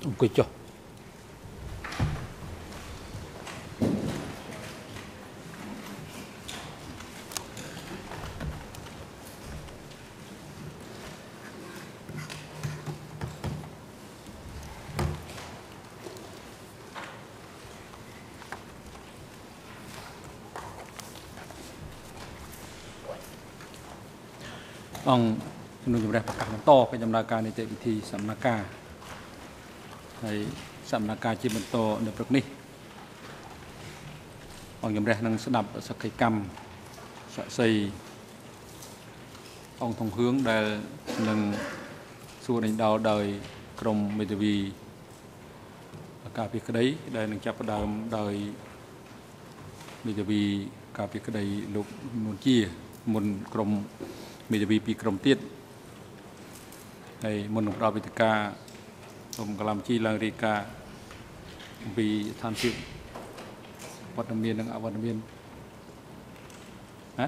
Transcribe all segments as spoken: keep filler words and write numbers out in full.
ông cười cho ôngนุ่มแรกประกาศต่อไปจำนาการในเจดีทีสัมนาการในสัมนาการจีบันโตในประนี้องยมแรกนั่งสนับสักกรรมสะใสองทองhướngได้นั่งสู้ในดาวโดยกรมเมตวีกาพิกได้ได้นั่งจับดาวโดยเมตวีกาพิกได้ลูกมุนจีมุนกรมมีจะมีปีกรมเตี้ยในมณฑลราชวิทยาผมกำลังจีลังริกาปีทานชิววัดน้ำเมียนนังอวัดน้ำเมียนฮะ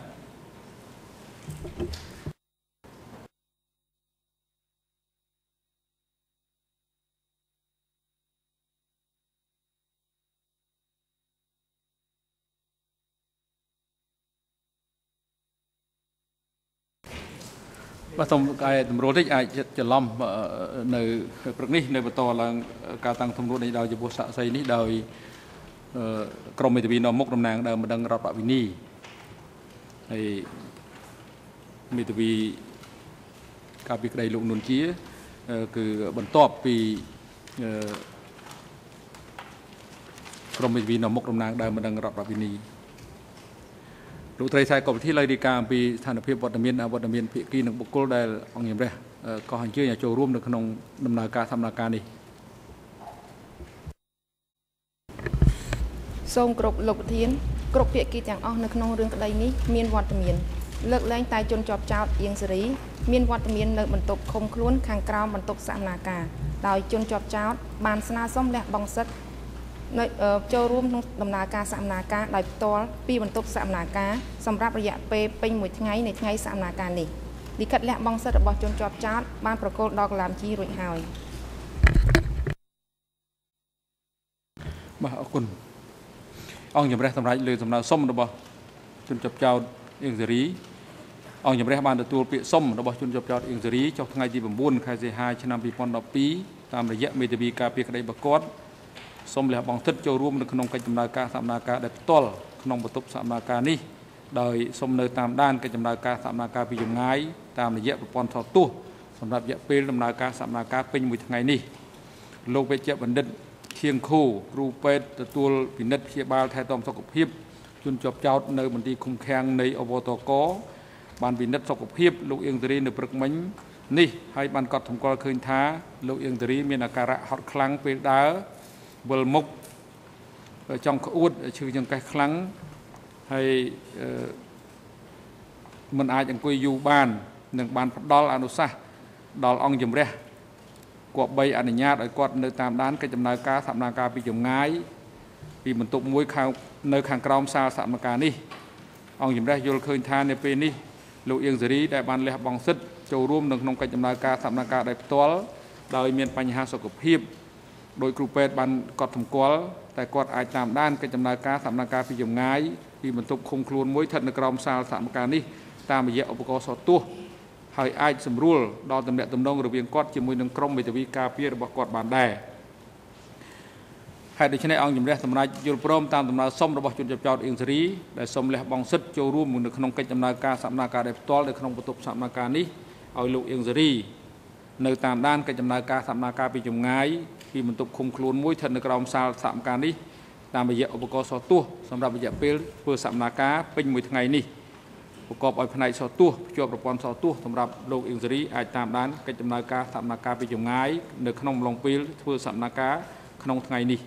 ว่าสมการตำรวจที่อาจจะล้อมในปรนี้ในประตูหลังการตั้งตำรวจในดาวจะบวชใส่นี้โดยกรมเมตวีนอมกดำนางเดิมมาดังรัฐปวินีในเมตวีการพิกได้ลุกนุนชี้คือบรรทบปีกรมเมตวีนอมกดำนางเดิมมาดังรัฐปวินีลูกไทรไซกบที่เลยดีการปีฐานเพียบวัดเมียนวัดเมียนพิกีหนึ่งบุคคลได้องยิมเร่ก็หันเชื่ออย่าโจร่วมในขนมดำนาการทำนาการนี้ทรงกรบหลบเทียนกรบเพียกีจังอ้อในขนมเรื่องกระไดนี้เมียนวัดเมียนเลิกแรงตายจนจอบเจ้าเอียงสรีเมียนวัดเมียนเลิกบรรทบคมคล้วนขังกราวบรรทบสามนาการโดยจนจอบเจ้าบานสนาส้มและบองซัดในโจร่วมดำนาการสามนาการโดยตัวปีบรรทบสามนาการสำหรับระยะเปเป็นหมวยไงในไงสามนาการนี้ดิคัดและบองซัดบอจนจอบเจ้าบานประโกดดอกลามจีรุ่ยหายมาเอาคุณองยมเร่ทำไรเลยสำนักส้มระบอจนจับเจ้าเองเสรีองยมเร่บานตัวเปียส้มระบอจนจับเจ้าเองเสรีเจ้าทั้งไงจีบบุญใครเสียหายชนะปีปอนดปีตามระยะเมตบีกาเปียกระไดบกอดส้มเหลือบองทึดโจร่วมในขนมกิจำนาการสามนาการได้ต้นขนมบตุบสามนาการนี้โดยส้มเนยตามด้านกิจำนาการสามนาการปีอย่างไงตามระยะปอนทอตู้สำหรับระยะเปดำนาการสามนาการเป็นมือทั้งไงนี้โลกไปเจ็บบันดิตเชียงคู่รูปเป็ดตัวพินิจเพียบาลไทยตอมสกปรกจนจบเจ้าในบันทีคุมแข่งในอบตกบานพินิจสกปรกลูกเอียงตรีในปรึกมิ้งนี่ให้บานกอดถมกอลคืนท้าลูกเอียงตรีมีอาการหดคลังเป็นดาวบลมุกจองขอุดชื่อยังไกลคลังให้มันอาจจะคุยอยู่บ้านหนึ่งบ้านดอลอนุสาดอลองจมเร่กวบใบอนุญาตไอ้กอดในตามด้านกิจำนาการสามนาการปีจมง่ายปีมันตุกมวยข่าวในขังกรองซาสามนาการนี้องจมเร่โยลคืนทานในปีนี้ลูกเอียงสรีได้บานเลี้ยบองซึดโจร่วมหนึ่งนงกิจำนาการสามนาการได้ตัวโดยมีปัญหาสกปรกโดยครูเป็ดบันกอดถมกอลแต่กอดอาจตามด้านกิจำนาการสามนาการปีจมง่ายปีมันตุกคงครูนมวยทัดในกรองซาสามนาการนี้ตามระยะอุปกรณ์สอดตัวให้ไอ้สมรู้ดอตำแหน่งตำแหน่งระเบียงกอดจมูกหนึ่งกรมเมตวีกาเปียระบบกอดบานได้ให้ได้ชนะองค์ยมเร่สำนักยุโรปรมตามตำแหน่งส้มระบบจุดจับจอดเองสรีได้ส้มเล่บองซึดโจร่วมมือในขนมกิจจำนาการสามนาการได้ตัวในขนมประตูสามนาการนี้เอาลูกเองสรีในตามด้านกิจจำนาการสามนาการปีจมง่ายปีมันตุกคุมคลุนมุ้ยทันในกรมซาสามการนี้ตามระยะอุปกรณ์สอดตัวสำหรับระยะเปลือกเพื่อสามนาการเป็นมือทั้งไงนี้ประกอบเอาภายในสอดตัวจวบประปอนสอดตัวสำหรับโลกอิงสรีอาจตามด้านกิจจำนาการสามนาการปีจมง่ายในขนมลงปีเพื่อสามนาการขนมทั้งไงนี้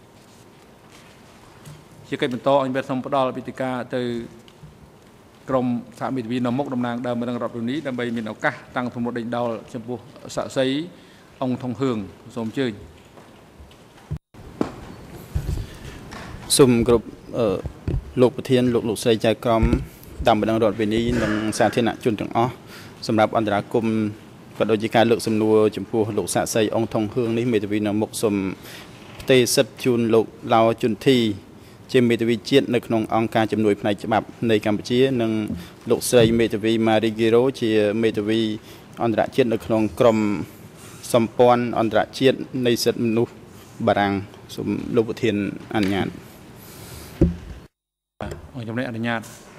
เชื่อกันเป็นโตอันเป็นสมปดอลปิติกาtừกรมสามีวีนมกดำนางเดิมมาดังรับตรงนี้ดำไปมีโอกาสตั้งสมรสดิ่งดาวจมูกสะใสองทองเฮืองสมชื่อสุ่มกลุ่มลูกประเทียนลูกลูกใส่ใจกรมดำมาดังรถวันนี้ดังสาธิตจุนจังอ้อสำหรับอันตรากรมก็โดยการเลือกสำนวนจมพูลูกสะใสองทองเฮืองนี้มีทวีนมกสมเตสัดจุนลูกลาวจุนทีเจมมีทวีเจียนในขนมองการจำนวนในฉบับในกัมพูชีนังลูกใสมีทวีมาริกิโรเชียมีทวีอันตรเจียนในขนมกรมสมปอนอันตรเจียนในสัตว์มนุษย์บารังสมลูกเทียนอันญาตองจำได้อนุญาต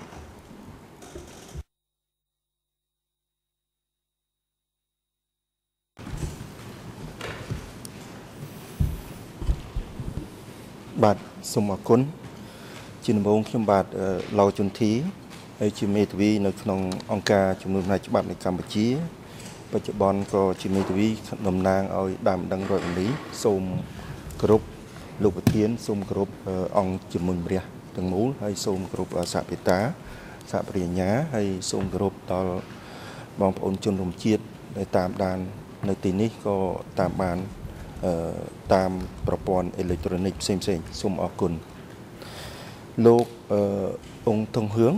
บาทสมกุลจินบงขึ้นบาทเราจนทีไอจิเมตวีในขนมองการจำนวนในฉบับในกัมพูชีปัจจุบันก็จิเมตวีนำนางเอาดำดังรอยนี้สมกรุบลูกเทียนสมกรุบองจิมุนเบียถึงมูให้สมกรุบสะปิตาสะปริญญาให้สมกรุบตอนบองปนจนลมเชียดในตามดานในตีนี้ก็ตามบานตามประปอนอิเล็กทรอนิกส์เซ็งๆสุ่มออกกุลโลกองค์ทองเฮือง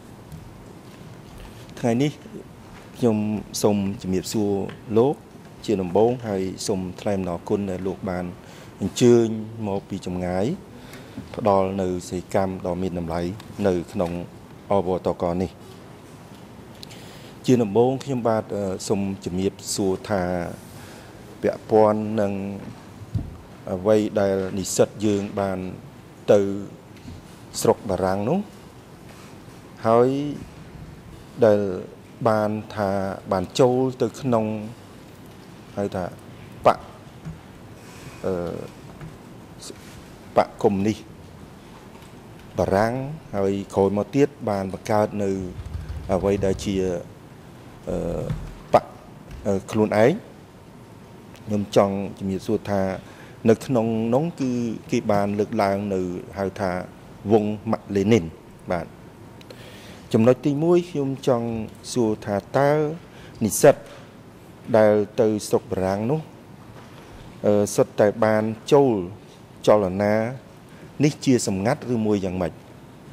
ថ្ងៃនេះខ្ញុំសូមជំរាបសួរលោកជាដំបូងហើយសូមថ្លែងអំណរគុណដែលលោកបានអញ្ជើញមកពីចម្ងាយផ្ដល់នៅសេចក្ដីដ៏មានតម្លៃនៅក្នុងអបតកនេះជាដំបូងខ្ញុំបាទសូមជំរាបសួរថាពាក់ព័ន្ធនឹងអ្វីដែលនិស្សិតយើងបានទៅស្រុកបារាំងនោះហើយដែលបានថាបានចូលទៅក្នុងហៅថាបកអឺបកកុម្មុយនីសបារាំងហើយក្រោយមកទៀតបានបង្កើតនៅអ្វីដែលជាអឺបកខ្លួនឯងខ្ញុំចង់ជំរាបសួរថានៅក្នុងនោះគឺគេបានលើកឡើងនៅហៅថាវងម៉ាក់លេនីនបាទចំណុចទីមួយខ្ញុំចង់សួរថាតើនិស្សិតដែលទៅស្រុកបារាំងនោះអឺសុទ្ធតែបានចូលចលនានេះជាសម្ងាត់ឬមួយយ៉ាងម៉េច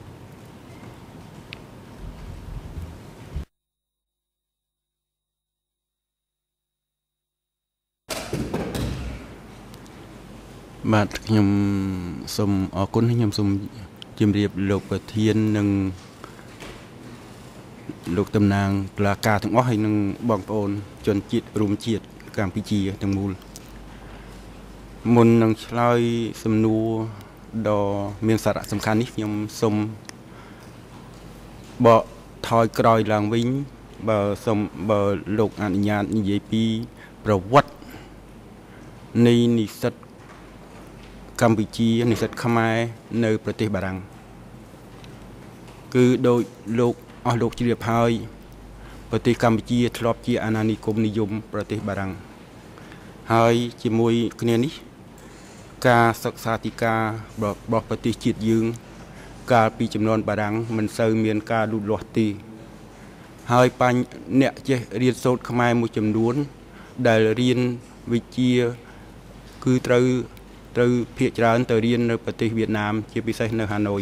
បាទខ្ញុំសូមអរគុណខ្ញុំសូមជម្រាបលោកប្រធាននិងលោកតំណាងតុលាការទាំងអស់ហើយនិងបងប្អូនជនជាតិរួមជាតិកម្ពុជាទាំងមូលមុននឹងឆ្លើយសំណួរដ៏មានសារៈសំខាន់នេះខ្ញុំសូមបកថយក្រោយឡើងវិញបើសូមបើលោកអនុញ្ញាតនិយាយពីប្រវត្តិនៃនិស្សិតកម្ពុជានិស្សិតខ្មែរនៅប្រទេសបារាំងគឺដោយលោកអស់លោកជ្រាបហើយប្រទេសកម្ពុជាធ្លាប់ជាអាណានិគមនិយមប្រទេសបារាំងហើយជាមួយគ្នានេះការសិក្សាទីការរបស់ប្រទេសជាតិយើងកាលពីចំនួនបារាំងមិនសូវមានការលូតលាស់ទេហើយបញ្ញអ្នកចេះរៀនសូត្រខ្មែរមួយចំនួនដែលរៀនវិជ្ជាគឺត្រូវត្រូវភាគច្រើនទៅរៀននៅប្រទេសវៀតណាមជាពិសេសនៅហាណូយ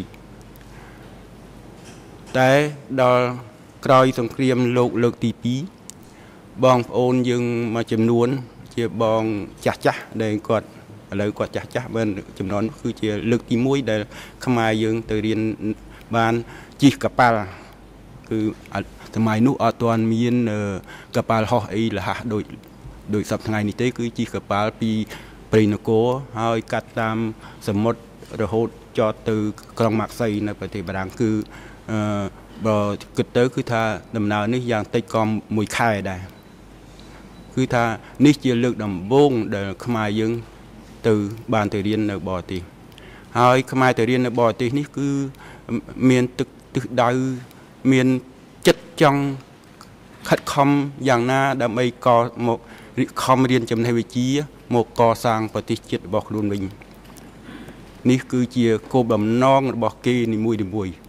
តែដល់ក្រោយសង្គ្រាមលោកលើកទីពីរបងប្អូនយើងមួយចំនួនជាបងចាស់ចាស់ដែលគាត់ឥឡូវគាត់ចាស់ចាស់បើចំនួនគឺជាលើកទីមួយដែលខ្មែរយើងទៅរៀនបានជិះកប៉ាល់គឺសម័យនោះអត់ទាន់មានកប៉ាល់ហោះអីលះដូចដូចសប្តាហ៍ថ្ងៃនេះទេគឺជិះកប៉ាល់ពីព្រៃនគរហើយកាត់តាមសមុទ្ររហូតចតទៅក្រុងម៉ាក់សីនៅប្រទេសបារាំងគឺអឺបើគិតទៅគឺថាដំណើរនេះយ៉ាងតិចក៏មួយខែដែរគឺថានេះជាលើកដំបូងដែលខ្មែរយើងទៅបានទៅរៀននៅបរទេសហើយខ្មែរទៅរៀននៅបរទេសនេះគឺមានទឹកទិសដៅមានចិត្តចង់ខិតខំយ៉ាងណាដើម្បីកមកខំរៀនចំណេះវិជ្ជាមកកសាងប្រទេសជាតិរបស់ខ្លួនវិញនេះគឺជាគោលបំណងរបស់គេនីមួយនីមួយ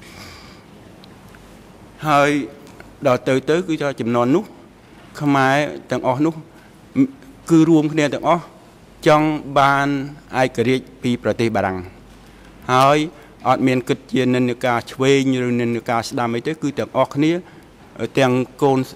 ហើយដល់ទៅទៅគឺថាចំនួននោះខ្មែរទាំងអស់នោះគឺរួមគ្នាទាំងអស់ចង់បានឯករាជ្យពីប្រទេសបារាំងហើយអត់មានគិតជានិន្នាការឆ្វេងឬនិន្នាការស្ដាំអីទេគឺទាំងអស់គ្នាទាំងកូន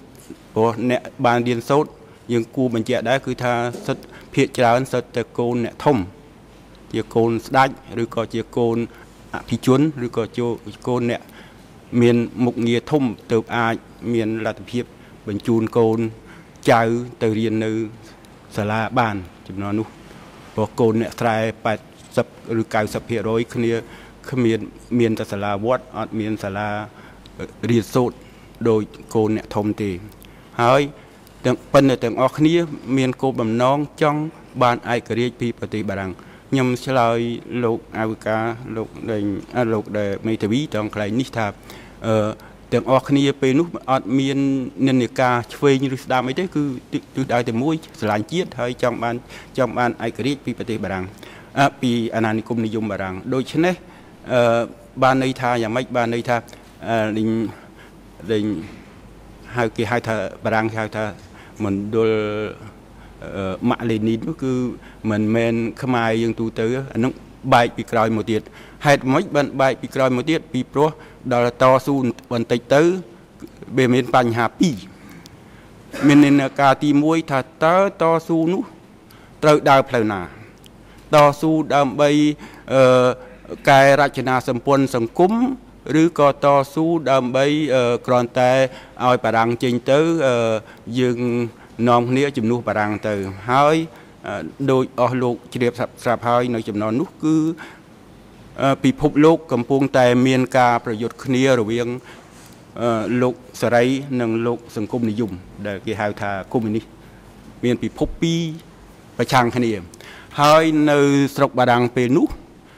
ព្រោះអ្នកបានរៀនសូត្រយើងគួរបញ្ជាក់ដែរគឺថាសិទ្ធិភាគច្រើនសិទ្ធិតែកូនអ្នកធំជាកូនស្ដេចឬក៏ជាកូនអភិជនឬក៏ជាកូនអ្នកមានមុខងារធំទើបអាចមានលទ្ធភាពបញ្ជូនកូនចៅទៅរៀននៅសាលាបានចំណុចនោះព្រោះកូនអ្នកស្រែแปดสิบឬเก้าสิบភាគរយគ្នាគ្មានមានតែសាលាវត្តអត់មានសាលារៀនសូត្រដោយកូនអ្នកធំទេហើយទាំងប៉ុន្តែទាំងអស់គ្នាមានគោលបំណងចង់បានឯករាជ្យពីប្រទេសបារាំងខ្ញុំឆ្លើយលោកអាវិកាលោកដែលលោកដែលមេធាវីត្រង់កន្លែងនេះថាអឺទាំងអស់គ្នាពេលនោះអត់មាននិន្នាការឆ្វេងឬស្ដាំអីទេគឺទិសដៅតែមួយស្រឡាញ់ជាតិហើយចង់បានចង់បានឯករាជ្យពីប្រទេសបារាំងពីអាណានិគមនិយមបារាំងដូច្នេះអឺបានន័យថាយ៉ាងម៉េចបានន័យថាលេងលេងហៅគេហៅថាបារាំងហៅថាមណ្ឌលម៉ាក់លេនីននោះគឺមិនមែនខ្មែរយើងទូទៅអានោះបែកពីក្រោយមកទៀតហេតុម៉េចបានបែកពីក្រោយមកទៀតពីព្រោះដល់តស៊ូបន្តិចទៅវាមានបញ្ហាពីរមាននិន្នាការទីមួយថាតើតស៊ូនោះត្រូវដើរផ្លូវណាតស៊ូដើម្បីអឺកែរចនាសម្ព័ន្ធសង្គមឬក៏តស៊ូដើម្បីគ្រាន់តែឲ្យបារាំងចេញទៅយើងនាំគ្នាជំនួសបារាំងទៅហើយដោយអស់លោកជ្រាបស្រាប់ហើយនៅចំណុចនោះគឺពិភពលោកកំពុងតែមានការប្រយុទ្ធគ្នារវាងលោកសេរីនិងលោកសង្គមនិយមដែលគេហៅថាកុម្មុយនីសមានពិភពពីរប្រឆាំងគ្នាហើយនៅស្រុកបារាំងពេលនោះ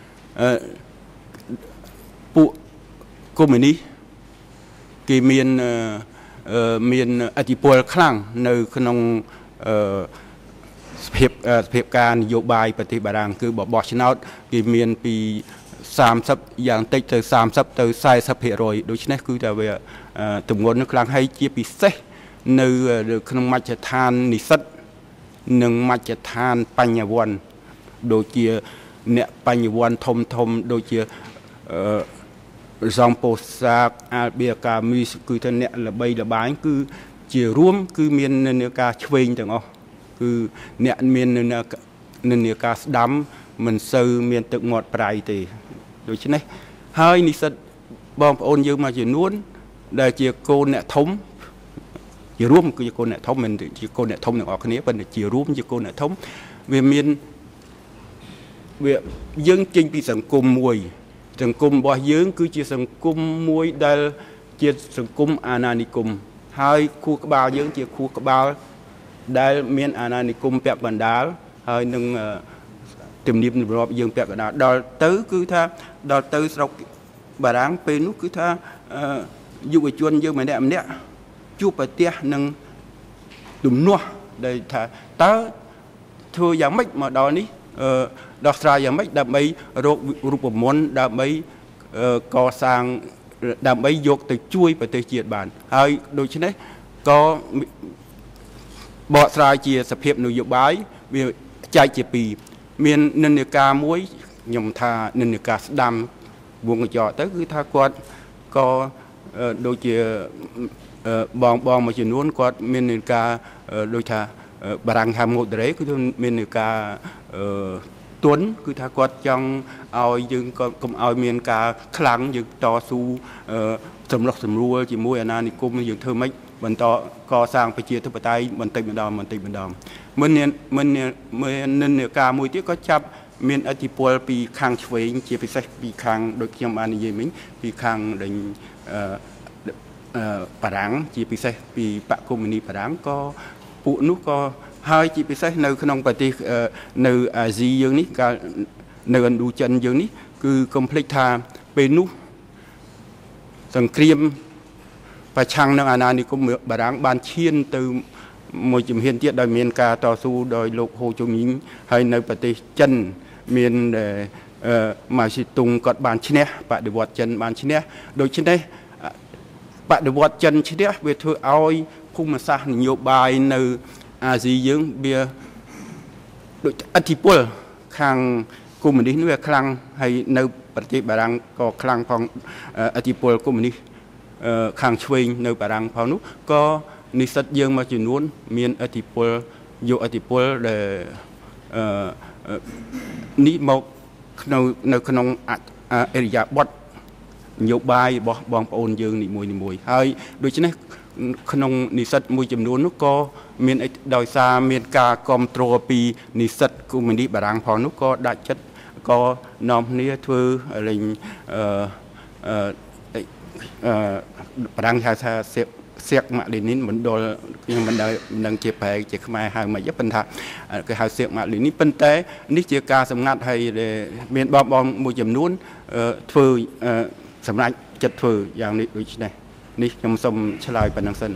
ពួកកុម្មុយនីសគេមានមានឥទ្ធិពលខ្លាំងនៅក្នុងសភាពសភាពការនយោបាយប្រទេសបារាំងគឺបបោះឆ្នោតគេមានពីសាមសិបយ៉ាងតិចទៅសាមសិបទៅសែសិបភាគរយដូច្នេះគឺថាវាទម្ងន់ខ្លាំងហើយជាពិសេសនៅក្នុងមជ្ឈដ្ឋាននិស្សិតនិងមជ្ឈដ្ឋានបញ្ញវន្តដូចជាអ្នកបញ្ញវន្តធំធំដូចជាJean Paul Sartre អាល់ប៊ីកាមីសគឺថាអ្នកល្បីល្បាញគឺជារួមគឺមាននិន្នាការឆ្វេងទាំងអស់គឺអ្នកមាននិន្នាការស្ដាំមិនសូវមានទឹកមាត់ប្រៃទេដូច្នេះហើយនិស្សិតបងប្អូនយើងមួយចំនួនដែលជាកូនអ្នកធំជារួមគឺជាកូនអ្នកធំមិនជាកូនអ្នកធំទាំងអស់គ្នាប៉ុន្តែជារួមជាកូនអ្នកធំវាមានវាយើងចេញពីសង្គមមួយសង្គមរបស់យើងគឺជាសង្គមមួយដែលជាសង្គមអាណានិគមហើយខួរក្បាលយើងជាខួរក្បាលដែលមានអាណានិគមពាក់បណ្ដាលហើយនឹងទំនៀមទម្លាប់យើងពាក់កណ្ដាលដល់ទៅគឺថាដល់ទៅស្រុកបារាំងពេលនោះគឺថាយុវជនយើងម្នាក់ម្នាក់ជួបប្រទះនឹងទំនាស់ដែលថាតើធ្វើយ៉ាងម៉េចមកដល់នេះដោះស្រាយយ៉ាងម៉េចដើម្បីរករូបមន្តដើម្បីកសាងដើម្បីយកទៅជួយប្រទេសជាតិបានហើយដូច្នេះក៏បកស្រាយជាសភាពនយោបាយវាចែកជាពីរមាននិន្នាការមួយខ្ញុំថានិន្នាការស្ដាំវងកញ្ចក់ទៅគឺថាគាត់ក៏ដូចជាបងបងមួយចំនួនគាត់មាននិន្នាការដូចថាបារាំងហាម៉ូដរ៉េគឺមាននិន្នាការទុនគឺថាគាត់ចង់ឲ្យយើងក៏កុំឲ្យមានការខ្លាំងយើងតស៊ូសម្រុះសម្រួលជាមួយអាណានិគមយើងធ្វើម៉េចបន្តកសាងប្រជាធិបតេយ្យបន្តិចម្ដងបន្តិចម្ដងមិនមិនមាននិន្នាការមួយទៀតក៏ចាប់មានឥទ្ធិពលពីខាងឆ្វេងជាពិសេសពីខាងដូចខ្ញុំបាននិយាយមិញពីខាងដេញបារាំងជាពិសេសពីបកកុម្មុយនីបារាំងក៏ពួកនោះក៏ហើយជាពិសេសនៅក្នុងប្រទេសនៅអាស៊ីយើងនេះកាលនៅឥណ្ឌូចិនយើងនេះគឺកុំភ្លេចថាពេលនោះសង្គ្រាមប្រឆាំងនឹងអាណានិគមបារាំងបានឈានទៅមួយជំហានទៀតដោយមានការតស៊ូដោយលោកហូជូមីងហើយនៅប្រទេសចិនមានម៉ាស៊ីតុងគាត់បានឈ្នះបដិវត្តចិនបានឈ្នះដូច្នេះបដិវត្តចិនឈ្នះវាធ្វើឲ្យភូមិសាស្ត្រនយោបាយនៅអាស៊ីយើងវាដូចឥទ្ធិពលខាងកុម្មុយនីសនេះវាខ្លាំងហើយនៅប្រទេសបារាំងក៏ខ្លាំងផងឥទ្ធិពលកុម្មុយនីសខាងឆ្វេងនៅបារាំងផងនោះក៏និស្សិតយើងមួយចំនួនមានឥទ្ធិពលយកឥទ្ធិពលដែលអឺនេះមកក្នុងនៅក្នុងអរិយាបថនយោបាយរបស់បងប្អូនយើងនីមួយៗហើយដូច្នេះក្នុងនិស្សិតមួយចំនួននោះក៏មានដោយសារមានការគ្រប់គ្រងពីនិស្សិតកុម្មុយនីសបារាំងផងនោះក៏ដាច់ចិត្តក៏នាំគ្នាធ្វើលេងអឺអឺបារាំងហៅថាសៀកម៉ាក់លីនីនមណ្ឌលខ្ញុំមិនដឹងនឹងជាប្រែជាខ្មែរហៅមិនទេប៉ុន្តែគេហៅសៀកម៉ាក់លីនីនប៉ុន្តែនេះជាការសម្ងាត់ហើយមានបងបងមួយចំនួនធ្វើសម្រាប់ចិត្តធ្វើយ៉ាងនេះដូចនេះនេះខ្ញុំសូមឆ្លើយប៉ុណ្ណឹងសិន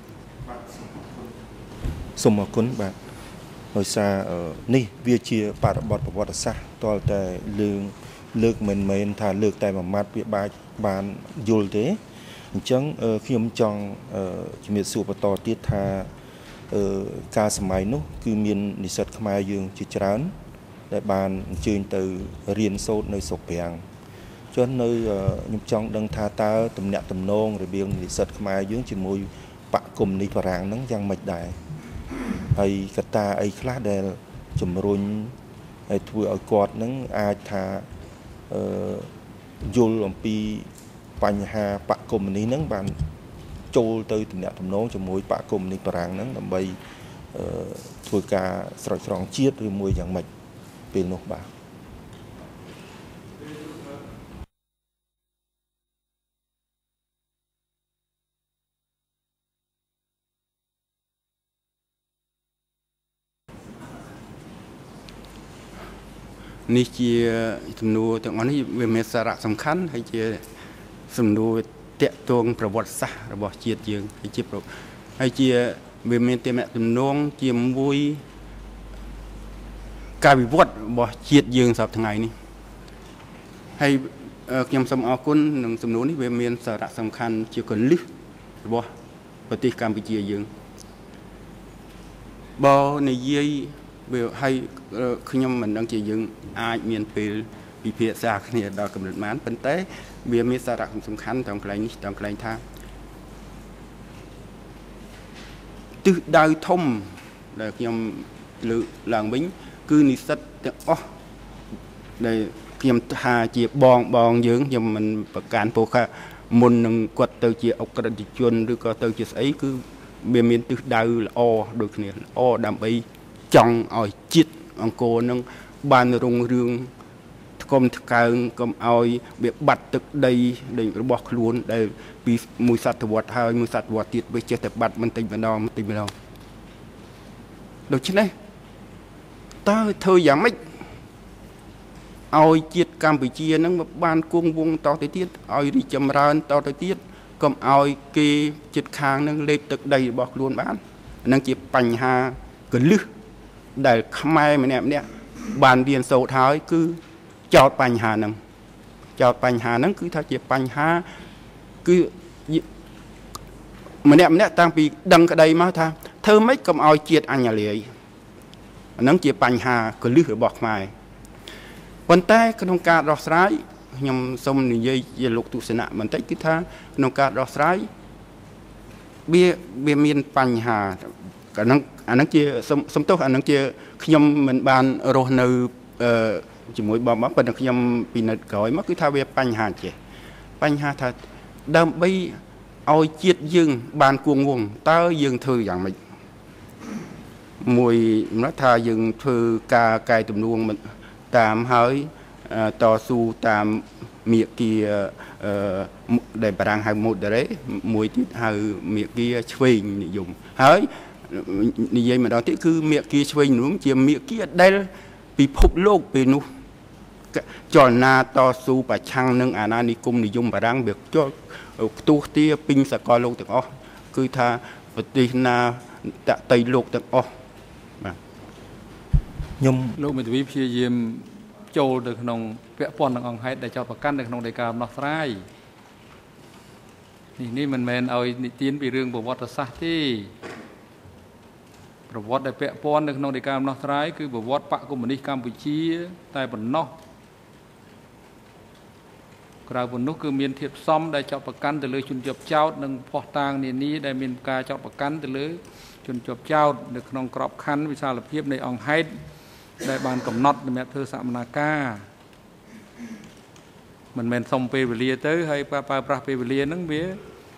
សូមអរគុណបាទដោយសារនេះវាជាបរិបទប្រវត្តិសាស្ត្រតលតែលើកលើកមិនមែនថាលើកតែមួយម៉ាត់វាបាច់បានយល់ទេអញ្ចឹងខ្ញុំចង់ជំរាបសួរបន្តទៀតថាការសម័យនោះគឺមាននិស្សិតខ្មែរយើងជាច្រើនដែលបានអញ្ជើញទៅរៀនសូត្រនៅស្រុកប្រាំងចុះនៅខ្ញុំចង់ដឹងថាតើទំនាក់ទំនងរវាងនិស្សិតខ្មែរយើងជាមួយបកកុម្មុយនីសបារាំងហ្នឹងយ៉ាងម៉េចដែរហើយកត្តាអីខ្លះដែលជំរុញឲ្យធ្វើឲ្យគាត់ហ្នឹងអាចថាអឺយល់អំពីបញ្ហាបកកុម្មុយនីសហ្នឹងបានចូលទៅទំនាក់ទំនងជាមួយបកកុម្មុយនីសបារាំងហ្នឹងដើម្បីអឺធ្វើការស្រោចស្រង់ជាតិឬមួយយ៉ាងម៉េចពេលនោះបាទនេះជាសំណួរទាំងអស់នេះវាមានសារៈសំខាន់ហើយជាសំណួរតាក់ទងប្រវត្តិសាស្ត្ររបស់ជាតិយើងហើយជាហើយជាវាមានទំនាក់ទំនងជាមួយការវិវត្តរបស់ជាតិយើងសប្តាហ៍ថ្ងៃនេះហើយខ្ញុំសូមអរគុណនឹងសំណួរនេះវាមានសារៈសំខាន់ជាកលឹះរបស់ប្រទេសកម្ពុជាយើងបើនិយាយវាហើយខ្ញុំមិនដឹងជាយើងអាចមានពេលពិភាក្សាគ្នាដល់កម្រិតបានប៉ុន្តែវាមានសារៈសំខាន់ត្រង់កន្លែងនេះត្រង់កន្លែងថាទិសដៅធំដែលខ្ញុំលើកឡើងវិញគឺនិស្សិតទាំងអស់ដែលខ្ញុំថាជាបងបងយើងខ្ញុំមិនប្រកាន់ពោលថាមុននឹងគាត់ទៅជាអក្រិតជនឬក៏ទៅជាស្អីគឺវាមានទិសដៅល្អដូចគ្នាល្អដើម្បីចង់ឲ្យជាតិអង្គរនឹងបានរុងរឿងថ្កុំថ្កើងកុំឲ្យវាបាត់ទឹកដីរបស់ខ្លួនដែលពីមួយសតវត្សហើយមួយសតវត្សទៀតវាចេះតែបាត់បន្តិចម្ដងបន្តិចម្ដងដូច្នេះតើធ្វើយ៉ាងម៉េចឲ្យជាតិកម្ពុជានឹងបានគង់វង្សតទៅទៀតឲ្យរីកចម្រើនតទៅទៀតកុំឲ្យគេចិត្តខាងនឹងលេបទឹកដីរបស់ខ្លួនបានហ្នឹងជាបញ្ហាកលឹះដែលខ្មែរម្នាក់ម្នាក់បានរៀនសូត្រហើយគឺចោតបញ្ហាហ្នឹងចោតបញ្ហាហ្នឹងគឺថាជាបញ្ហាគឺម្នាក់ម្នាក់តាំងពីដឹងក្តីមកថាធ្វើម៉េចកុំឲ្យជាតិអញ្ញាលាយអាហ្នឹងជាបញ្ហាកលឹះរបស់ខ្មែរប៉ុន្តែក្នុងការដោះស្រាយខ្ញុំសូមនិយាយជាលោកទស្សនៈបន្តិចគឺថាក្នុងការដោះស្រាយវាវាមានបញ្ហាអាហ្នឹងអាហ្នឹងជាសំទោសអាហ្នឹងជាខ្ញុំមិនបានរស់នៅជាមួយបងបងប៉ុន្តែខ្ញុំពីនៅក្រោយមកគឺថាវាបញ្ហាចេះបញ្ហាថាដើម្បីឲ្យជាតិយើងបានគង់វង្សតើយើងធ្វើយ៉ាងម៉េចមួយnóiថាយើងធ្វើការកែទំនួងតាមហើយតស៊ូតាមមាគ៌ាដែលបារាំងហៅ moderate មួយទៀតហៅមាគ៌ាឆ្វេងនិយមហើយនិយាយម្ដងទៀតគឺមាគ៌ាឆ្វេងនិយមជាមាគ៌ាដែលពិភពលោកពេលនោះចលនាតស៊ូប្រឆាំងនឹងអាណានិគមនិយមបារាំងវាចុះផ្ទុះទាពេញសកលលោកទាំងអស់គឺថាប្រទេសណាតតៃលោកទាំងអស់បាទខ្ញុំលោកមេធាវីព្យាយាមចូលទៅក្នុងពាក់ព័ន្ធនឹងអង្គហេតុដែលចោទប្រកាន់នៅក្នុងដីកាដំណោះស្រាយនេះនេះមិនមែនឲ្យនិទានពីរឿងប្រវត្តិសាស្ត្រទេប្រវត្តិដែលពាក់ព័ន្ធនៅក្នុងដីកាដំណោះស្រាយគឺប្រវត្តិបកកុម្មុយនីសកម្ពុជាតែប៉ុណ្ណោះក្រៅពីនោះគឺមានធាតុផ្សំដែលចាប់ប្រកាន់ទៅលើជនជាប់ចោតនិងភ័ស្តុតាងនានាដែលមានការចាប់ប្រកាន់ទៅលើជនជាប់ចោតនៅក្នុងក្របខ័ណ្ឌវិសាលភាពនៃអង្គហេតុដែលបានកំណត់សម្រាប់ធ្វើសកម្មភាពមិនមែនសុំពេលវេលាទៅហើយប្រើប្រាស់ពេលវេលាហ្នឹងវា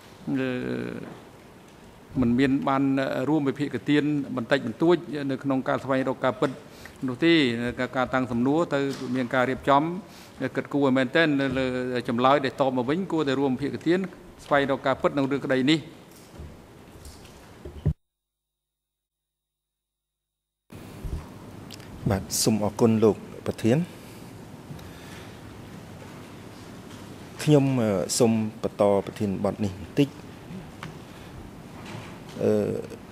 មិនមានបានរួមវិភាគទានបន្តិចបន្តួចនៅក្នុងការស្វែងរកការពិតនោះទេការតាំងសំណួរទៅមានការរៀបចំគិតគូរឲ្យមែនទែនលើចម្លើយដែលតបមកវិញគួរតែរួមវិភាគទានស្វែងរកការពិតក្នុងរឿងក្តីនេះបាទសូមអរគុណលោកប្រធានខ្ញុំសូមបន្តប្រធានបទនេះបន្តិចអឺ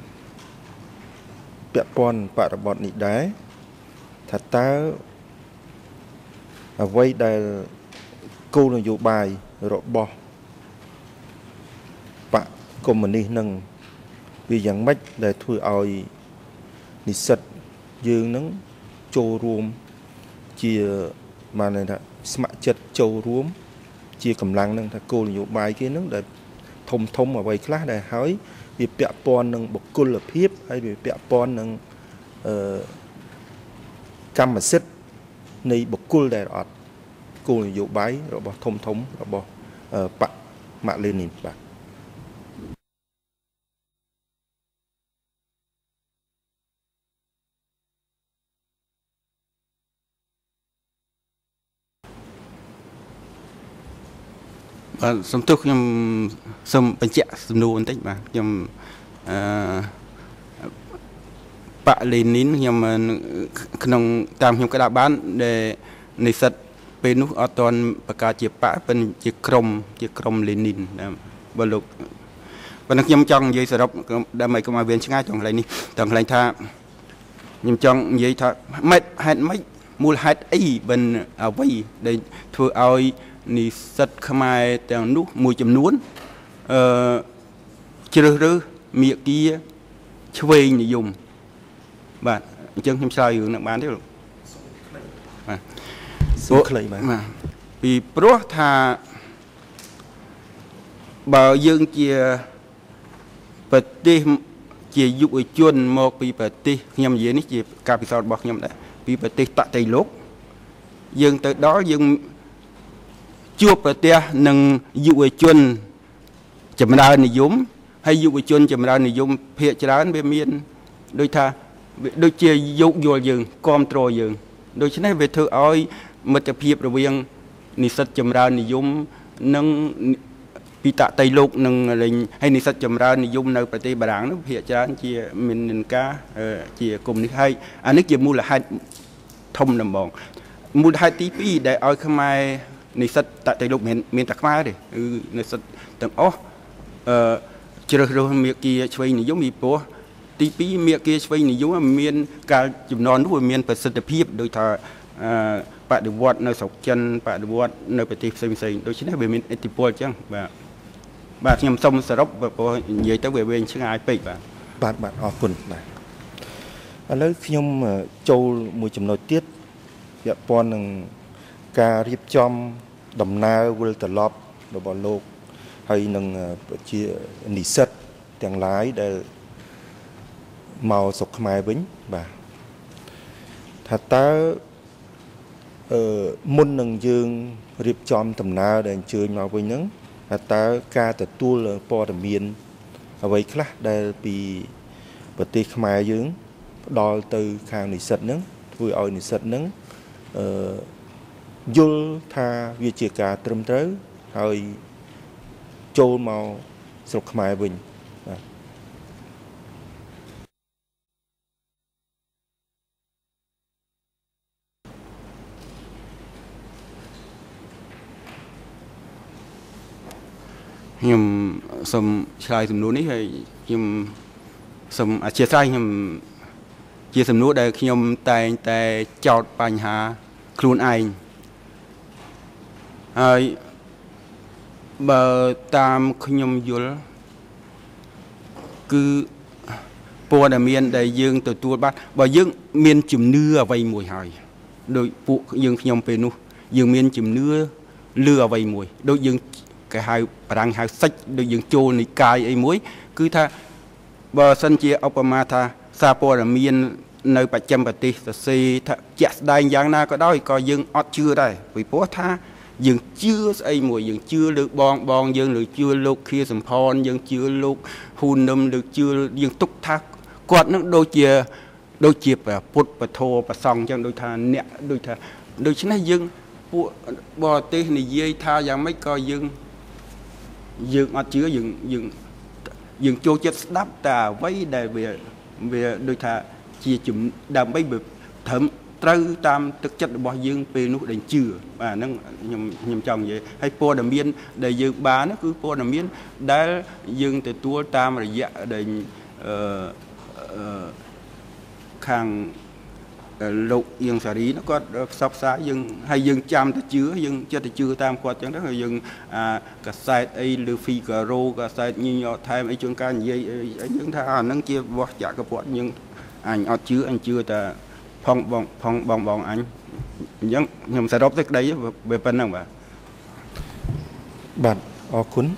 ពាក់ព័ន្ធបរិបទនេះដែរថាតើអ្វីដែលគោលនយោបាយរបស់បកកុម្មុយនីសនឹងវាយ៉ាងម៉េចដែលធ្វើឲ្យនិស្សិតយើងនឹងចូលរួមជាបានន័យថាស្ម័គ្រចិត្តចូលរួមជាកម្លាំងនឹងថាគោលនយោបាយគេនឹងដែលធំធំអ្វីខ្លះដែលហើយវាពាក់ព័ន្ធនឹងបុគ្គលភាពហើយវាពាក់ព័ន្ធនឹងអឺកម្មសិទ្ធិនៃបុគ្គលដែលអត់គោលនយោបាយរបស់ធំធំរបស់បកម៉ាក់លេនីនបាទបាទសំទោសខ្ញុំសូមបញ្ជាក់សំណួរបន្តិចបាទខ្ញុំអឺបកលេនីនខ្ញុំក្នុងតាមខ្ញុំក្តាប់បានដែលនិស្សិតពេលនោះអត់ទាន់បង្កើតជាបកប៉ុន្តែជាក្រុមជាក្រុមលេនីនបើលោកប៉ុន្តែខ្ញុំចង់និយាយសរុបដើម្បីកុំឲ្យវាឆ្ងាយត្រង់កន្លែងនេះត្រង់កន្លែងថាខ្ញុំចង់និយាយថាម៉េចហេតុម៉េចមូលហេតុអីមិនអ្វីដែលធ្វើឲ្យនិស្សិតខ្មែរទាំងនោះមួយចំនួនអឺជ្រើសរើសមាគ៌ាឆ្វេងនិយមបាទអញ្ចឹងខ្ញុំឆ្លើយរឿងនឹងបានទេលោកបាទសូមខ្លីបាទពីព្រោះថាបើយើងជាប្រទេសជាយុវជនមកពីប្រទេសខ្ញុំនិយាយនេះជាការពិសោធន៍របស់ខ្ញុំដែរពីប្រទេសតន្ត្រីលោកយើងទៅដល់យើងជួបប្រទះនឹងយុវជនចម្រើននិយមហើយយុវជនចម្រើននិយមភាគច្រើនវាមានដូចថាដូចជាយោគយល់យើងគ្រប់គ្រងយើងដូច្នេះវាធ្វើឲ្យមិត្តភាពរវាងនិស្សិតចម្រើននិយមនិងពីតន្ត្រីលោកនិងលេងហើយនិស្សិតចម្រើននិយមនៅប្រទេសបារាំងនោះភាគច្រើនជាមានការជាកុំនេះហើយអានេះជាមូលហេតុធំដំបូងមូលហេតុទីពីរដែលឲ្យខ្មែរនិស្សិតតន្ត្រីលោកមានមានតែខ្មែរទេគឺនិស្សិតទាំងអស់អឺជ្រើសរើសមាគ៌ាឆ្វេងនិយមពីព្រោះទីពីរមាគ៌ាឆ្វេងនិយមមានការចំនួននោះវាមានប្រសិទ្ធភាពដោយថាអឺបដិវត្តនៅស្រុកចិនបដិវត្តនៅប្រទេសផ្សេងផ្សេងដូច្នេះវាមានឥទ្ធិពលអញ្ចឹងបាទបាទខ្ញុំសូមសរុបព្រោះនិយាយទៅវាវែងឆ្ងាយពេកបាទបាទបាទអរគុណបាទឥឡូវខ្ញុំចូលមួយចំណុចទៀតពាក់ព័ន្ធនឹងការរៀបចំដំណើរវិលត្រឡប់របស់លោកហើយនឹងជានិស្សិតទាំងឡាយដែលមកស្រុកខ្មែរវិញបាទថាតើអឺមុននឹងយើងរៀបចំដំណើរដែលអញ្ជើញមកវិញហ្នឹងថាតើការទទួលព័ត៌មានអ្វីខ្លះដែលពីប្រទេសខ្មែរយើងផ្ដល់ទៅខាងនិស្សិតហ្នឹងធ្វើឲ្យនិស្សិតហ្នឹងអឺយល់ថាវាជាការត្រឹមត្រូវហើយចូលមកស្រុកខ្មែរវិញបាទខ្ញុំសូមឆ្លើយសំណួរនេះហើយខ្ញុំសូមអធិស្ឋានខ្ញុំជាសំណួរដែលខ្ញុំតែងតែចោទបញ្ហាខ្លួនឯងហើយបើតាមខ្ញុំយល់គឺព័ត៌មានដែលយើងទទួលបានបើយើងមានជំនឿអ្វីមួយហើយដោយពួកយើងខ្ញុំពេលនោះយើងមានជំនឿ lừa vay muối đôi dương cái hai răng hai sách đôi dương trôi này cài ấy muối cứ tha bờ sân chia Obama tha Sapo là miền nơi bạch châm bạch tì si chẹt đai giang na có đói có dương ót chưa đây vì bố tha dương chưa ấy mùi dương chưa được bong bong dương được chưa lúc kia sầm phòn dương chưa lúc hùn nâm được chưa dương túc thác quạt nó đôi chia đôi chia và put và thô và song chẳng đôi tha nẹt đôi tha đôi chính này dương bò tê này dây tha giang mấy coi dương dương ót chưa dương dương dương cho chết đáp ta với đại về về đôi tha chia chùm đam bấy bực thấm trâu tam thực chất bỏ dương về nút đánh chừa và nó nhầm nhầm chồng vậy hay po đầm miên để dương bá nó cứ po đầm miên đã dương từ tua tam rồi dạ để khang lục dương xả đi nó có sắp xá dương hay dương trăm tới chứa dương cho tới chứa tam quạt chẳng đó là dương à cả site ấy Luffy cả rô cả site như nhỏ thay mấy chương ca như vậy những thà nó chia bỏ trả cái bọn nhưng anh ở chứa anh chưa ta phong bong phong bong bong anh những nhầm sẽ đọc tới đấy về phần nào bà bạn ở cuốn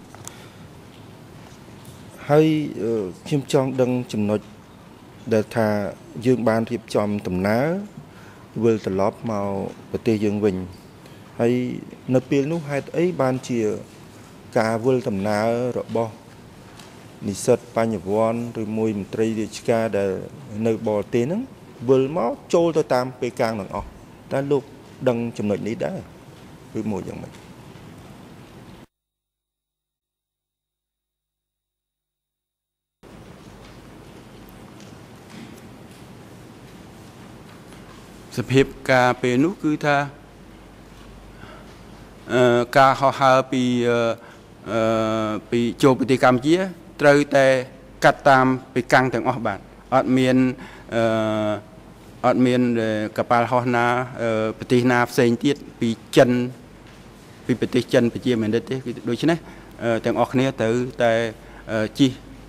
hay phim trong đăng chùm nói để thà dương ban thiệp trong tầm ná vừa từ lóp màu và tê dương bình hay nơi biển lúc hai ấy ban chia cả vừa tầm ná rồi bo nị sật ba nhập von rồi mùi một tây địa ca để nơi bò tên ấy vừa máu trôi tôi tam pe càng đằng ọ đã lúc đăng chùm nói ní đã với mùi dạng này สเปกาเปนุคือท่ากาฮาปีปีโจปฏิกรรมเจียตรแต่กัดตามไปกังถึงออกบาทอดเมียนอดเมียนกับปาฮอนาปฏินาเซนติปีจันปีปฏิจันไปเจียเหมือนเดิมโดยเฉพาะถึงออกเนี้ยตือแต่จี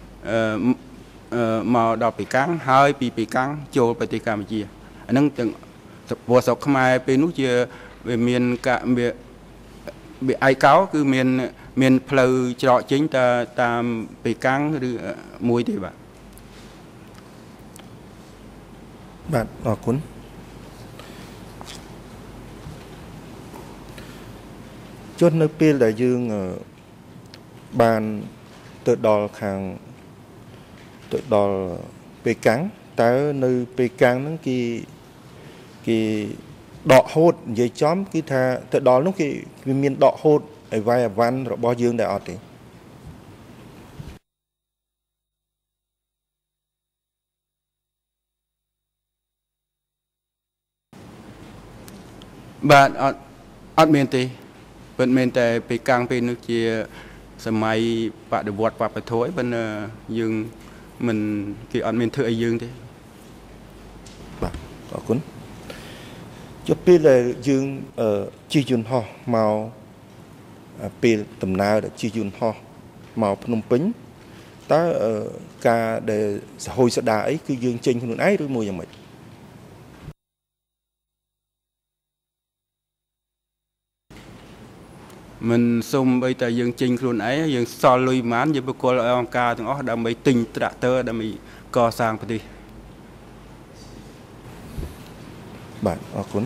มาดอกปีกังหายปีปีกังโจปฏิกรรมเจียอันนั้นถึงบัวสกมาเป็นนู้เจอเมียนกะเมียbị ai cáo cứ miền miền phơi trọ chính ta ta bị căngឬមួយទេបាទបាទអរគុណចុះនៅពេលដែលយើងបានទៅដល់ខាងទៅដល់ពេលកាំងតើនៅពេលកាំងហ្នឹងគេគេដកហូតនិយាយចំគឺថាទៅដល់នោះគេវាមានដកហូតអីវាយអវ៉ាន់របស់យើងដែរអត់ទេបាទអត់អត់មានទេពិតមែនតែពេលកាំងពេលនោះជាសម័យបដិវត្តវប្បធម៌ប៉ុន្តែយើងមិនគេអត់មានធ្វើអីយើងទេបាទអរគុណចុះពេលដែលយើងជិះយន្តហោះមកពេលដំណើរដែលជិះយន្តហោះមកភ្នំពេញតើការដែលសហួយសដាអីគឺយើងចេញខ្លួនឯងឬមួយយ៉ាងម៉េចមិនសុំបីតែយើងចេញខ្លួនឯងយើងសល់លុយប៉ុន្មានយើងបកគលឲ្យអង្គការទាំងអស់ដើម្បីទិញត្រាក់ទ័រដើម្បីកសាងប្រទេសបាទអរគុណ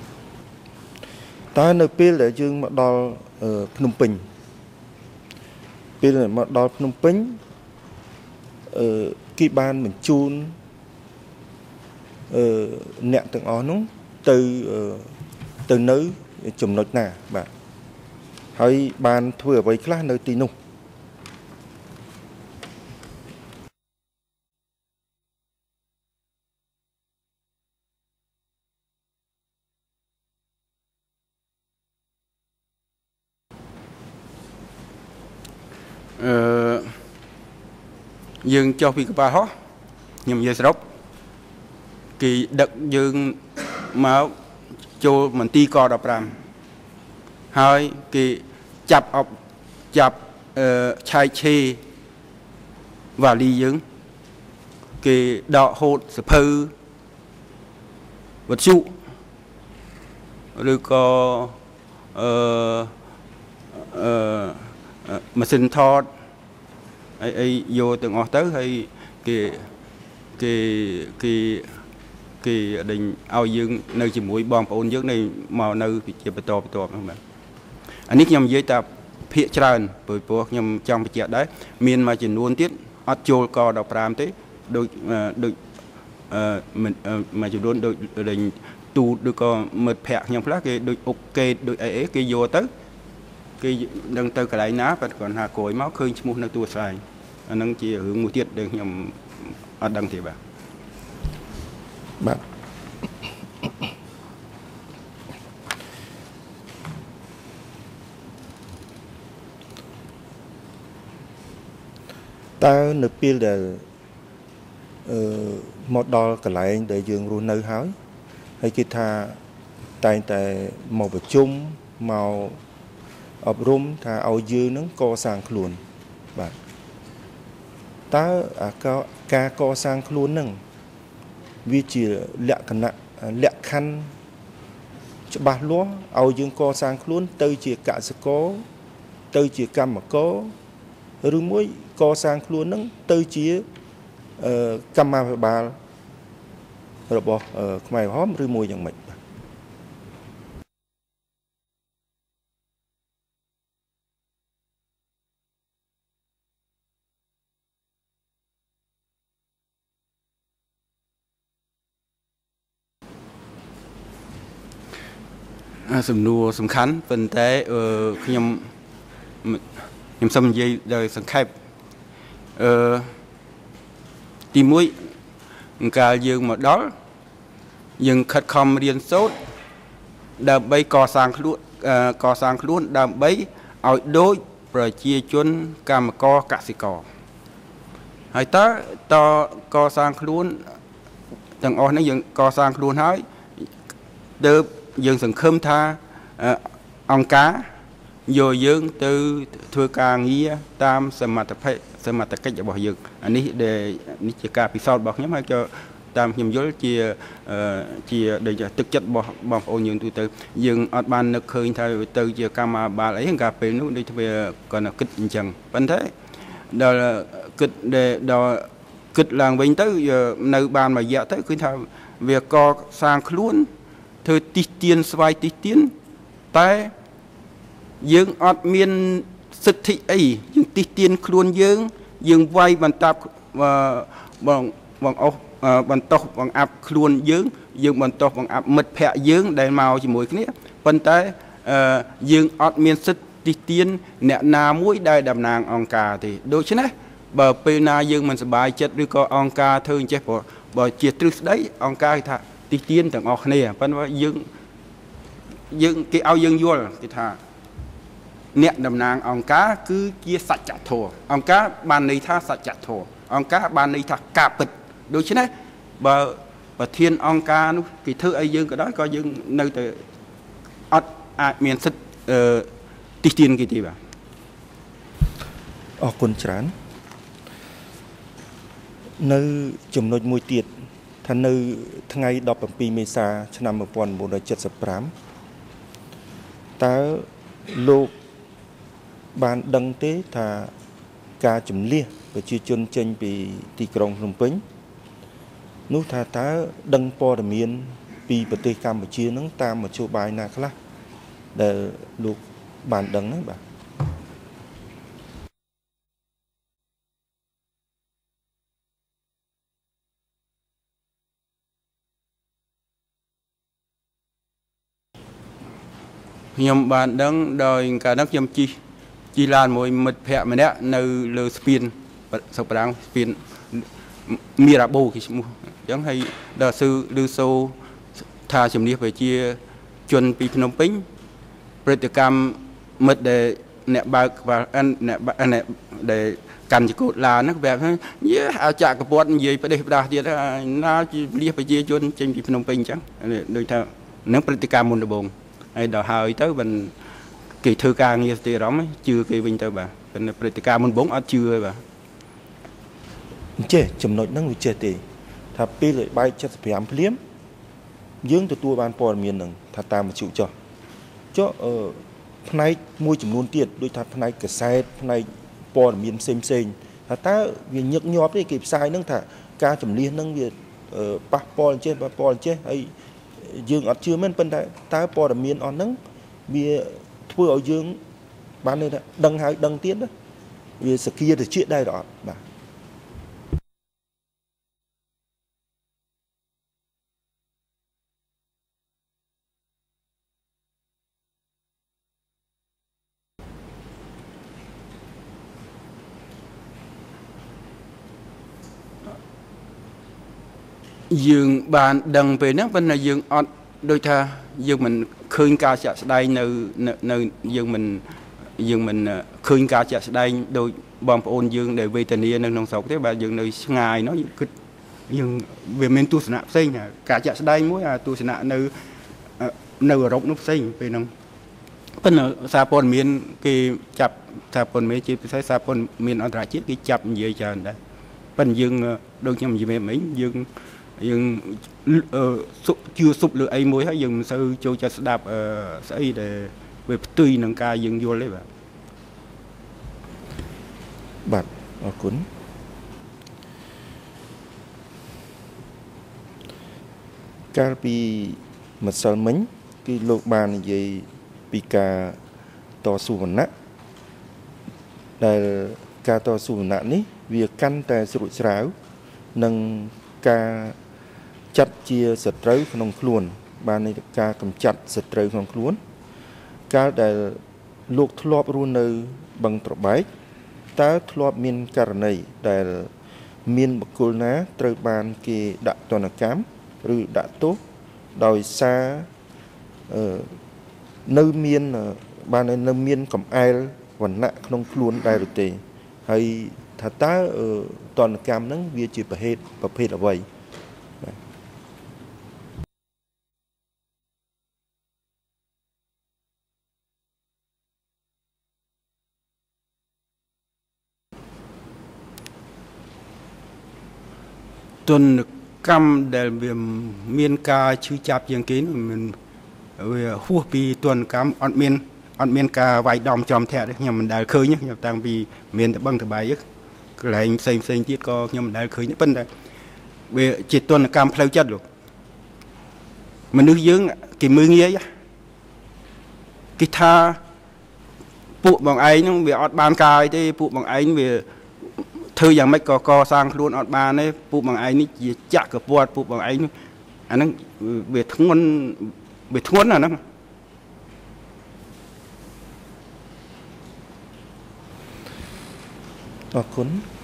តើនៅពេលដែលយើងមកដល់ភ្នំពេញពេលមកដល់ភ្នំពេញអឺគេបានបញ្ជូនអឺអ្នកទាំងអស់នោះទៅទៅនៅចំណុចណាបាទហើយបានធ្វើអ្វីខ្លះនៅទីនោះអឺយើងចុះពីកប៉ាល់ហោះខ្ញុំនិយាយសរុបគេដឹកយើងមកចូលមន្ទីរកដប់5ហើយគេចាប់អបចាប់អឺឆាយឆេវ៉ាលីយើងគេដកហូតសភៅវត្ថុឬក៏អអឺអឺម៉ាស៊ីនថតអីអីយកទាំងអស់ទៅហើយគេគេគេគេដេញឲ្យយើងនៅជាមួយបងប្អូនយើងនៅមកនៅជាបន្តបន្ទាប់ហ្នឹងបាទអានេះខ្ញុំនិយាយតែភាគច្រើនព្រោះព្រោះខ្ញុំចង់បញ្ជាក់ដែរមានមួយចំនួនទៀតអត់ចូលកដប់ប្រាំទេដូចដូចអឺមួយចំនួនដូចដេញទូឬក៏មិត្តភ័ក្ដិខ្ញុំខ្លះគេដូចអុកកេតដូចអីអីគេយកទៅគេដឹងទៅកន្លែងណាគាត់គាត់ថាក្រោយមកឃើញឈ្មោះនៅទូរស័ព្ទអាហ្នឹងជារឿងមួយទៀតដែលខ្ញុំអត់ដឹងទេបាទបាទតើនៅពេលដែលអឺមកដល់កន្លែងដែលយើងរស់នៅហើយហើយគេថាតែងតែមកប្រជុំមកអប់រំថាឲ្យយើងនឹងកសាងខ្លួនបាទតើអាការកសាងខ្លួននឹងវាជាលក្ខណៈលក្ខខណ្ឌច្បាស់លាស់ឲ្យយើងកសាងខ្លួនទៅជាកសិករទៅជាកម្មករឬមួយកសាងខ្លួននឹងទៅជាកម្មាភិបាលរបស់ខ្មែរក្រហមឬមួយយ៉ាងម៉េចសំណួរសំខាន់ប៉ុន្តែខ្ញុំខ្ញុំសូមនិយាយដោយសង្ខេបអឺទីមួយកាលយើងមកដល់យើងខិតខំរៀនសូត្រដើម្បីកសាងខ្លួនកសាងខ្លួនដើម្បីឲ្យដូចប្រជាជនកម្មករកសិករហើយតើតកសាងខ្លួនទាំងអស់នេះយើងកសាងខ្លួនហើយទើបយើងសង្ឃឹមថាអង្គការយកយើងទៅធ្វើការងារតាមសមត្ថភាពសមត្ថកិច្ចរបស់យើងអានេះដែលនេះជាការពិសោធន៍របស់ខ្ញុំហើយក៏តាមខ្ញុំយល់ជាជាដូចទឹកចិត្តរបស់បងប្អូនយើងទូទៅយើងអត់បាននឹកឃើញថាទៅជាកម្មាភិបាលអីកាលពេលនោះដូចវាគាត់គិតអញ្ចឹងប៉ុន្តែដល់គិតដល់គិតឡើងវិញទៅនៅបានមួយរយៈទៅគឺថាវាកសាងខ្លួនធ្វើទីទានស្វ័យទីទានតែយើងអត់មានសិទ្ធិអីយើងទីទានខ្លួនយើងយើងវាយបន្តបងបងអស់បន្តបងអាប់ខ្លួនយើងយើងបន្តបងអាប់មិត្តភ័ក្ដិយើងដែលមកជាមួយគ្នាប៉ុន្តែយើងអត់មានសិទ្ធិទីទានអ្នកណាមួយដែលតំណាងអង្គការទេដូច្នេះបើពេលណាយើងមិនសប្បាយចិត្តឬក៏អង្គការធ្វើអញ្ចេះបើជាទ្រឹស្ដីអង្គការគេថាទីទានទាំងអស់គ្នាប៉ុន្តែយើងយើងគេឲ្យយើងយល់គេថាអ្នកតំណាងអង្គការគឺជាសច្ចធម៌អង្គការបានន័យថាសច្ចធម៌អង្គការបានន័យថាការពិតដូច្នេះបើប្រធានអង្គការនោះគេធ្វើឲ្យយើងក៏ដោយក៏យើងនៅតែអត់អាចមានសិទ្ធិទីទានគេទេបាទអរគុណច្រើននៅចំណុចមួយទៀតថានៅថ្ងៃដប់ប្រាំពីរមេសាឆ្នាំmột nghìn chín trăm七十五តើលោកបានដឹងទេថាការជំនះប្រជាជនចេញពីទីក្រុងភ្នំពេញនោះថាតើដឹងព័ត៌មានពីប្រទេសកម្ពុជានឹងតាមមធ្យោបាយណាខ្លះដែលលោកបានដឹងហ្នឹងបាទខ្ញុំបានដឹងដោយកាលនោះខ្ញុំជិះជិះឡានមួយមិត្តភ័ក្ដិម្នាក់នៅលើស្ពានសុកប្រាំងស្ពានមីរ៉ាបូគេឈ្មោះអញ្ចឹងហើយដល់ស៊ឺឬសូថាជំនះប្រជាជនពីភ្នំពេញព្រឹត្តិកម្មមិត្តដែលអ្នកបើកអ្នកដែលកាន់ចកូតឡានហ្នឹងបែបហ្នឹងយេអាចាក់កពាត់និយាយប្រទេសប្រដាស់ទៀតណាជាលះប្រជាជនចេញពីភ្នំពេញអញ្ចឹងដូចថានឹងព្រឹត្តិកម្មមុនដំបូងហើយដល់ហើយទៅមិនគេធ្វើការងារស្ទីអារម្មណ៍ជឿគេវិញទៅបាទប៉ុន្តែព្រឹត្តិការណ៍មុនបងអត់ជឿទេបាទអញ្ចេះចំណុចហ្នឹងវាចេះទេថាពេលឲ្យបែក七十五ភ្លាមយើងទទួលបានព័ត៌មានហ្នឹងថាតាមមជ្ឈចុះចុះអឺផ្នែកមួយចំនួនទៀតដូចថាផ្នែកកសែតផ្នែកព័ត៌មានផ្សេងផ្សេងថាតើវាញឹកញាប់ទេគេផ្សាយហ្នឹងថាការចម្លៀសហ្នឹងវាប៉ះពាល់ចេះប៉ះពាល់ចេះហើយយើងអត់ជឿមែនប៉ុន្តែតើព័ត៌មានអស់ហ្នឹងវាធ្វើឲ្យយើងបានន័យថាដឹងហើយដឹងទៀតវាសគាទៅជាដែរអត់បាទ dương bàn đằng về nước bên này dương ọt đôi tha dương mình khơi ca chặt đây nơi nơi dương mình dương mình khơi ca chặt đây đôi bom ôn dương để về tình yêu nông sống thế bà dương nơi ngày nó cứ dương về miền tu sạ xây nhà cả chặt đây mỗi à tu sạ nơi nơi rộng nút xây về nông bên ở xa pôn miền cái chặt xa pôn miền chỉ thấy xa pôn miền ở tại chiếc cái chặt gì chờ đây bên dương đôi nhầm gì về mấy dương dương chưa sụp lửa ấy mới hay dương sơ cho cho đạp xây để về tùy nâng ca dương vô lấy bạn bạn ở cuốn ca pi mật sờ mến cái lô bàn gì pi ca to su vần nát là ca to su vần nát ní việc căn tại sự ráo nâng ca chặt chia sệt rơi không luôn ban này ca cầm chặt sệt rơi không luôn ca để luộc thọp luôn nơi bằng trộn bái ta thọp miên cà này để miên bậc cô ná trời ban kia đã toàn là cám rồi đã tốt đòi xa nơi miên ban này nơi miên cầm ai vẫn nặng không luôn đây rồi tề hay thật ta toàn là cam nắng bia chỉ phải hết và hết là vậy tuần cam để về miền ca chữ chạp dương kín mình về hua pi tuần cam on miền on miền ca vài đom chòm thẻ đấy nhưng mình đã khơi nhé nhưng tăng vì miền đã băng từ bài ấy cái này xây xây tiết co nhưng mình đã khơi những vấn đề về chỉ tuần cam phơi chất được mình nước dưỡng cái mưa nghĩa cái tha phụ bằng ấy nhưng về ọt ban cài thì phụ bằng ấy về thư dạng mấy co co sang luôn ọt ban ấy phụ bằng ấy chỉ chặt cái bọt phụ bằng ấy anh nó về thốn về thốn là nó ở cuốn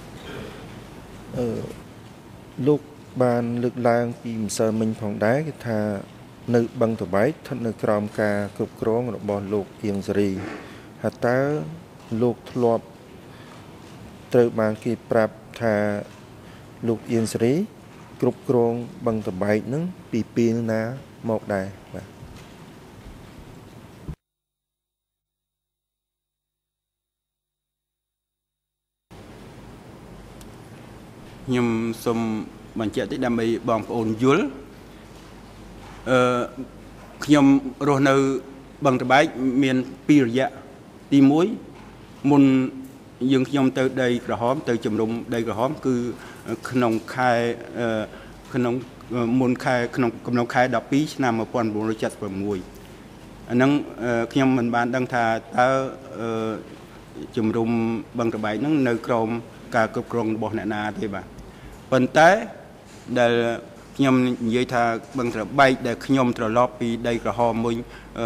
ở lúc ban lực lang tìm sờ mình phòng đá cái tha nơi băng thủ bái thân nơi crom ca cục krong rồi bò lục yên gì hạt tá lục lọp từ ban kia prap tha lục yên gì cục krong băng thủ bái nứng pi pi ná một đài nhưng xôm bản chất thì đam mê bom ôn dúl nhom rồi nơi bằng cái bãi miền pi dạ ti muối môn dương nhom từ đây là hóm từ chùm rụng đây là hóm cứ nông khai nông môn khai nông nông khai đọc bí nằm ở quan bộ chặt và mùi nâng nhom mình ban đăng thà ta chùm rụng bằng cái bãi nâng nơi crom cả cục rong bỏ nè na thế bà vấn tế để nhom như thà bằng trở bay để nhom trở lọp đi đây là họ mình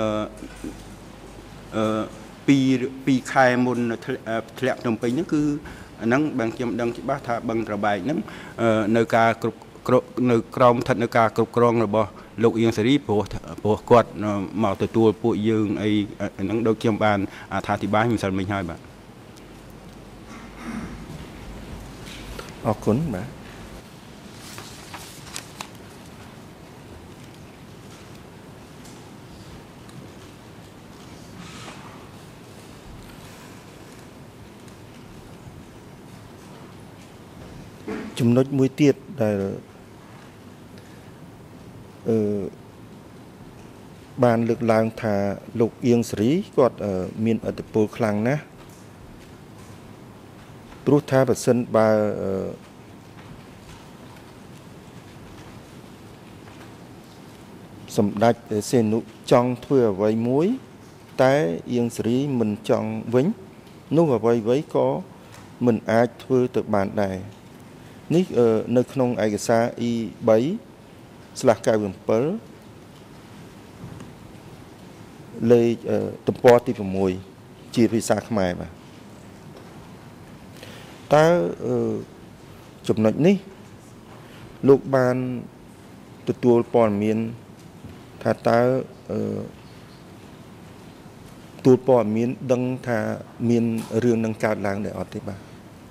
pi pi khai môn thẹn đồng pin nó cứ nắng bằng nhom đăng chỉ bác thà bằng trở bay nắng nơi cả cục nơi crom thật nơi cả cục rong rồi bỏ lục yên xử lý bộ bộ quạt màu từ tua bộ dương ấy nắng đâu nhom bàn thà thì ba mình sao mình hai bạn ở cuốn mà chúng nó mũi tiệt là ban lực lang thà lục yên srí quạt ở miền ở tập bộ khang ná rút tha vật sân ba sầm đạch sen nụ trong thưa vay muối tái yên srí mình trong vĩnh nụ và vay vấy có mình ai thưa từ bản này nick ở nơi không ai xa y bấy slack cài vườn pớเลยตปอที่ผมมวยจีพิซาขมายมาแต่จุดนั้นนี่ลูกบานตัวตัวปอนเมียนถ้าตาตัวปอนเมียนดังถ้าเมียนเรื่องดังการล้างได้อธิบาย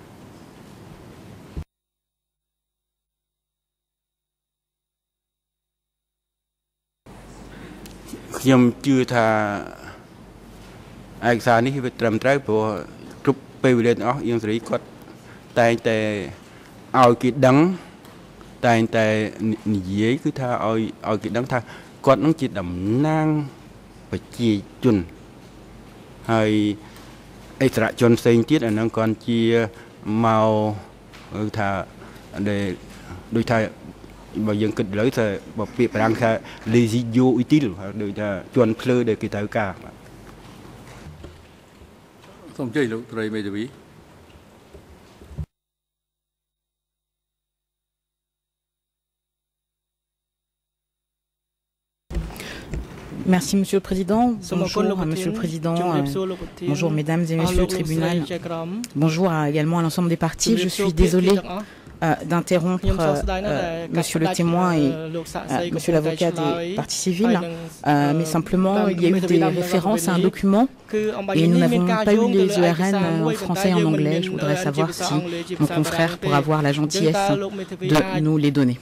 ខ្ញុំជឿថាឯកសារនេះវាត្រឹមត្រូវព្រោះគ្រប់ពេលវេលាទាំងអស់យើងសេរីគាត់តែងតែឲ្យគេដឹងតែងតែនិយាយគឺថាឲ្យឲ្យគេដឹងថាគាត់នឹងជាតំណាងប្រជាជនហើយអិសរាជជនផ្សេងទៀតអានឹងគាត់ជាមកគឺថាដែលដូចថាបើយើងគិតលើទៅបើពាក្យប្រាំងថា lesio util ដូចថាជន់ភ្លើដែលគេត្រូវការសូមជ័យលោកត្រីមេធាវី Merci Monsieur le Président. Bonjour Monsieur le Président. Bonjour Mesdames et Messieurs le Tribunal. Bonjour à, également à l'ensemble des parties. Je suis désolé Euh, d'interrompre euh, Monsieur le témoin et euh, Monsieur l'avocat des parties civiles, euh, mais simplement il y a eu des références à un document et nous n'avons pas eu les E R N en français et en anglais. Je voudrais savoir si mon confrère pourra avoir la gentillesse de nous les donner.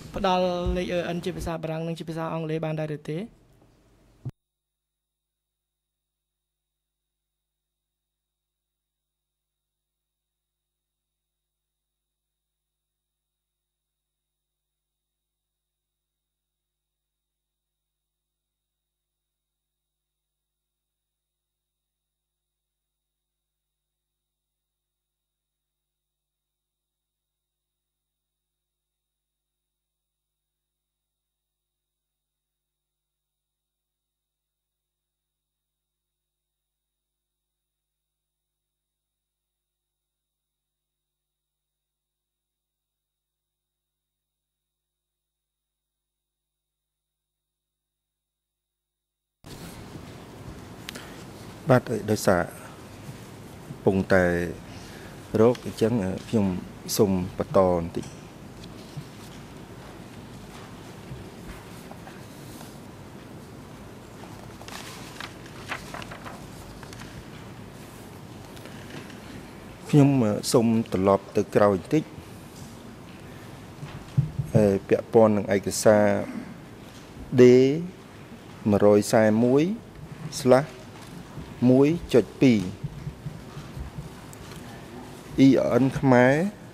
បាទដោយសារពងតែរោគអញ្ចឹងខ្ញុំសូមបន្តបន្តិចខ្ញុំសូមត្រឡប់ទៅក្រោយបន្តិចអឺពាក់ព័ន្ធនឹងឯកសារ D one forty-one slash one point two អ៊ី អិន ខ្មែរ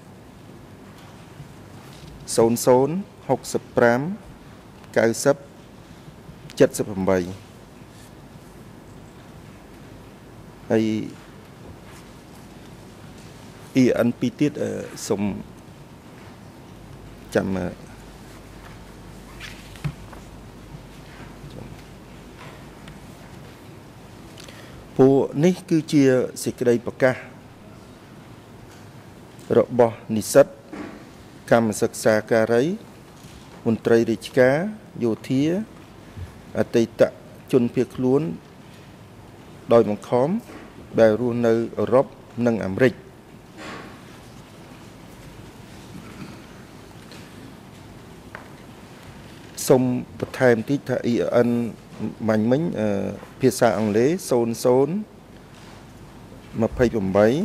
zero zero six five nine zero seven eightហើយ អ៊ី អិន ពីរទៀតសូមចាំពួកនេះគឺជាសេចក្តីប្រកាសរបស់និស្សិតកម្មសិក្សាការីមន្ត្រីរាជការយោធាអតីតជនភៀសខ្លួនដោយបង្ខំដែលរស់នៅអឺរ៉ុបនិងអាមេរិកសូមបន្ថែមតិចថា អ៊ី អិន មាញ់មិញភាសាអង់គ្លេសzero zero two eight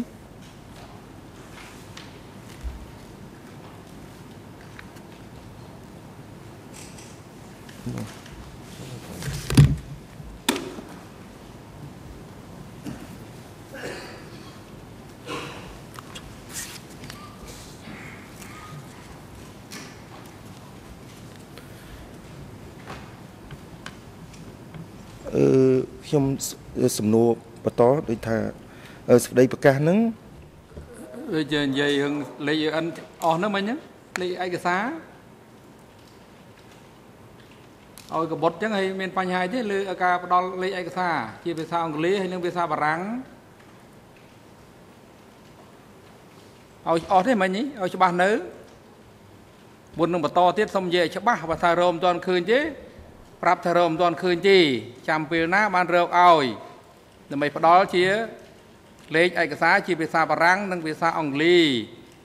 អឺខ្ញុំសំណួរបន្តដូចថាសេចក្តីប្រកាសហ្នឹងដូចជានិយាយរឿងលេខអិនអស់ហ្នឹងមិញហ្នឹងលេខឯកសារឲ្យកបុតអញ្ចឹងហើយមានបញ្ហាទេលើការផ្ដល់លេខឯកសារជាភាសាអង់គ្លេសហើយនិងភាសាបារាំងឲ្យអស់ទេមិញនេះឲ្យច្បាស់នៅមុននឹងបន្តទៀតសូមនិយាយច្បាស់បើថារមមិនទាន់ឃើញទេប្រាប់ថារមមិនទាន់ឃើញទេចាំពេលណាបានរកឲ្យដើម្បីផ្ដល់ជាលេខឯកសារជាភាសាបារាំងនិងភាសាអង់គ្លេស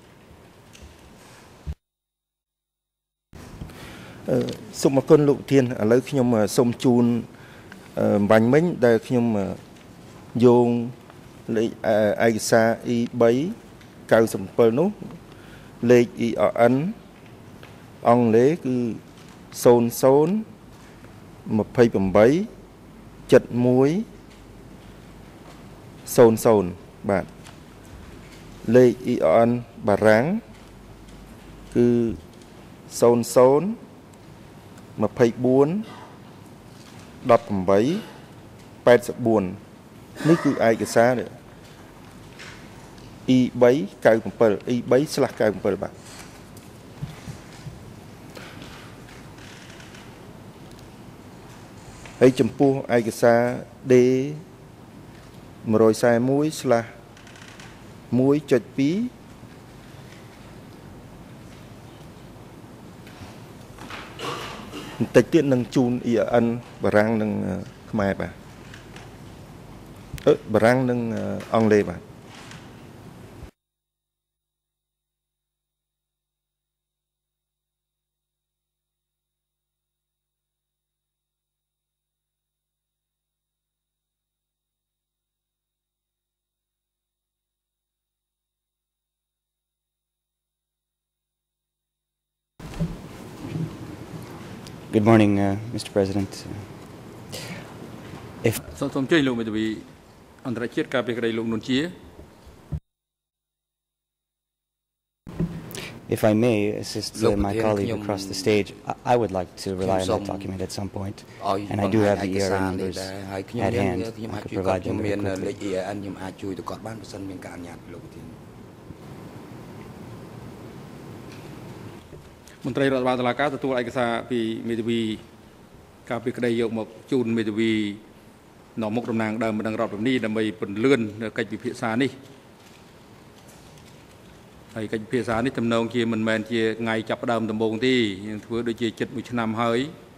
អឺសូមអរគុណលោកធានឥឡូវខ្ញុំសូមជូនបាញ់មិញដែលខ្ញុំយោងលេខឯកសារ E 3 九十bảy នោះលេខ E R N អង់គ្លេសគឺศูนย์ ศูนย์ ยี่สิบแปด เจ็ด หนึ่ง ศูนย์ ศูนย์បាទលេខ E R N បារាំងគឺศูนย์ ศูนย์ ยี่สิบสี่ ដប់ប្រាំeight แปดสิบสี่នេះគឺឯកសារ E 3 九十bảy E 3 slash 九十bảyបាទហើយចំពោះឯកសារ D một trăm bốn mươi mốt ស្លាស một chấm hai បន្តិចទៀតនឹងជូន E R N បារាំងនិងខ្មែរបាទអឺបារាំងនិងអង់គ្លេសបាទ Good morning, uh, Mister President. If If I may assist uh, my colleague across the stage, I, I would like to rely on that document at some point, and I do have the E R N numbers at hand. I could provide them very quickly. មន្ត្រីរដ្ឋបាលតុលាការទទួលឯកសារពីមេធាវីការពីក្តីយកមកជូនមេធាវីនៅមុខតំណាងដើមបណ្ដឹងរដ្ឋនីដើម្បីពន្លឿនកិច្ចពិភាក្សានេះហើយកិច្ចពិភាក្សានេះទំនងជាមិនមែនជាថ្ងៃចាប់ផ្ដើមដំបូងទេយើងធ្វើដូចជាជិតមួយឆ្នាំហើយ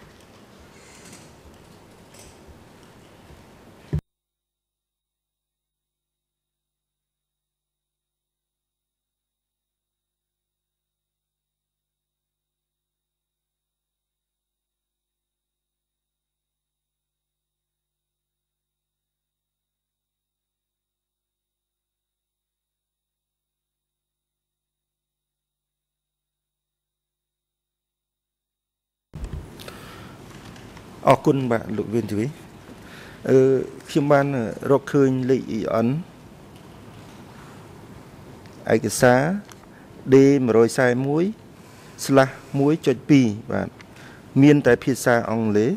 អរគុណបាទលោកវិនទ្វីអឺខ្ញុំបានរកឃើញលេខ E N ឯកសារ D một trăm bốn mươi mốt ស្លាស một chấm hai បាទមានតែភាសាអង់គ្លេស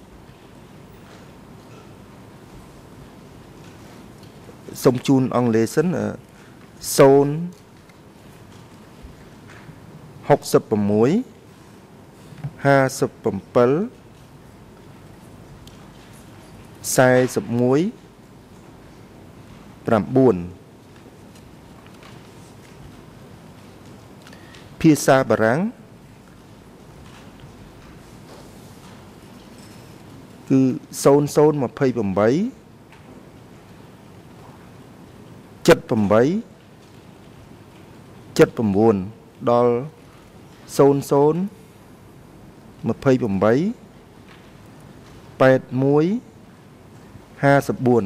សូមជូនអង់គ្លេសសិន ศูนย์ หกสิบหก ห้าสิบเจ็ด 41 9ភាសាបារាំងគឺศูนย์ ศูนย์ ยี่สิบแปด เจ็ด แปด เจ็ด 9ដល់ศูนย์ ศูนย์ ยี่สิบแปด แปดสิบเจ็ด ห้าสิบสี่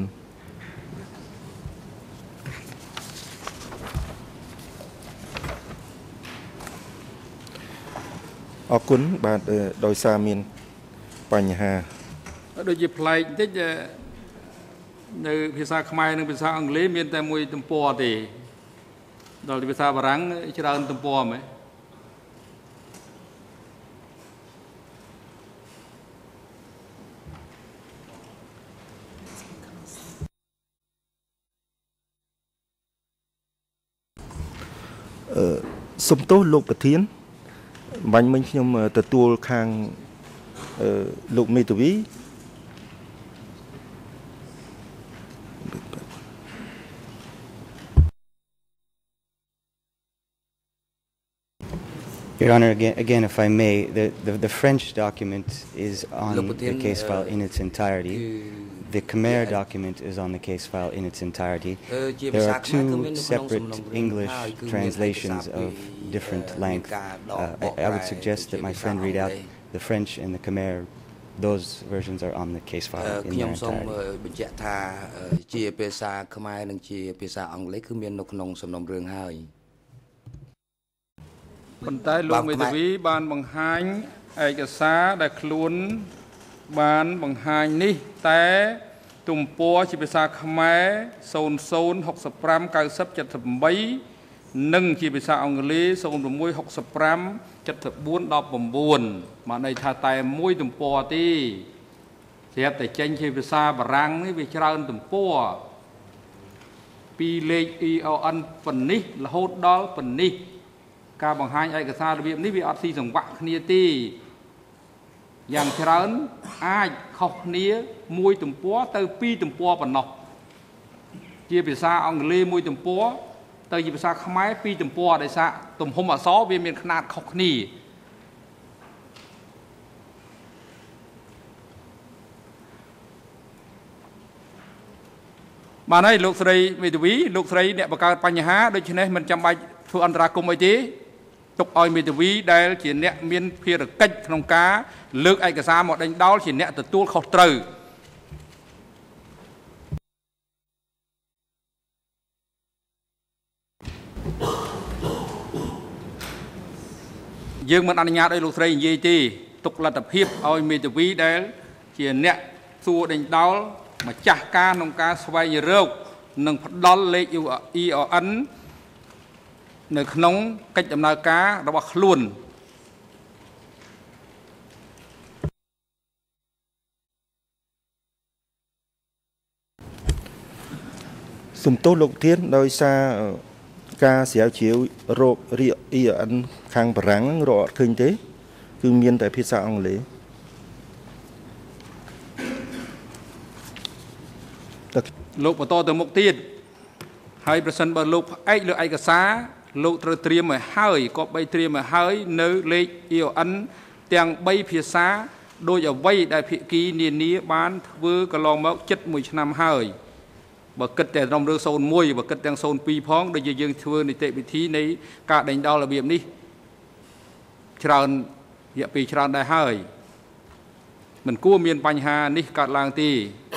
អរគុណបាទដោយសារមានបញ្ហាដូចជាប្លែកបន្តិចនៅភាសាខ្មែរនិងភាសាអង់គ្លេសមានតែមួយទំព័រទេដល់ភាសាបារាំងច្រើនទំព័រហ្មងអសុំទោសលោកប្រធានបាញ់មិញខ្ញុំទទួលខាងលោកមេធាវី Your Honor, again, again, if I may, the, the, the French document is on the case file in its entirety. The Khmer document is on the case file in its entirety. There are two separate English translations of different length. Uh, I, I would suggest that my friend read out the French and the Khmer. Those versions are on the case file in their entirety. ប៉ុន្តែលោកមេធាវីបានបង្ហាញឯកសារដែលខ្លួនបានបង្ហាញនេះតែទំព័រជាភាសាខ្មែរ ศูนย์ ศูนย์ หกสิบห้า เก้าสิบ เจ็ดสิบแปด និងជាភាសាអង់គ្លេស ศูนย์ หก หกสิบห้า เจ็ดสิบสี่ สิบเก้า មកន័យថាតែមួយទំព័រទេស្រាប់តែចេញជាភាសាបារាំងនេះវាច្រើនទំព័រពីលេខ E O N ប៉ុណ្នេះរហូតដល់ប៉ុណ្នេះ ការបង្ហាញឯកសាររបៀបនេះវាអត់ស៊ីសង្វាក់គ្នាទេយ៉ាងច្រើនអាចខុសគ្នាមួយទំព័រទៅពីរទំព័រប៉ុណ្ណោះជាភាសាអង់គ្លេសមួយទំព័រទៅជាភាសាខ្មែរពីរទំព័រដោយសារទំហំអក្សរវាមានຂະຫນាតខុសគ្នាបានហើយលោកស្រីមេធាវីលោកស្រីអ្នកបង្កើតបញ្ហាដូច្នេះមិនចាំបាច់ធ្វើអន្តរាគមន៍អីទេ ទុកឲ្យមេធាវីដែលជាអ្នកមានភារកិច្ចក្នុងការលើកឯកសារមកដេញដោលជាអ្នកទទួលខុសត្រូវយើងមិនអនុញ្ញាតឲ្យលោកស្រីនិយាយទេទុកលទ្ធភាពឲ្យមេធាវីដែលជាអ្នកសួរដេញដោលម្ចាស់ការក្នុងការស្វែងរកនិងផ្ដល់លេខ E O N នៅក្នុងកិច្ចដំណើរការរបស់ខ្លួនសុំទោសលោកប្រធានដោយសារការស្រាវជ្រាវរោគរាគ E O N ខាងបារាំងរកអត់ឃើញទេគឺមានតែភាសាអង់គ្លេសលោកបន្តទៅមុខទៀតហើយប្រសិនបើលោកផ្អែកលើឯកសារ លោកត្រូវត្រៀមឲ្យហើយក៏បីត្រៀមឲ្យហើយនៅលេខ E O N ទាំង 3 ភាសាដោយអ្វីដែលភាគីនានាបានធ្វើកន្លងមកជិតមួយឆ្នាំហើយបើគិតតែត្រឹមរឿង ศูนย์ មួយ បើគិតទាំង ศูนย์ ពីរ ផងដូចជាយើងធ្វើនីតិវិធីនៃការដេញដោលរបៀបនេះច្រើនរយៈពេលច្រើនដែរហើយមិនគួរមានបញ្ហានេះកើតឡើងទេ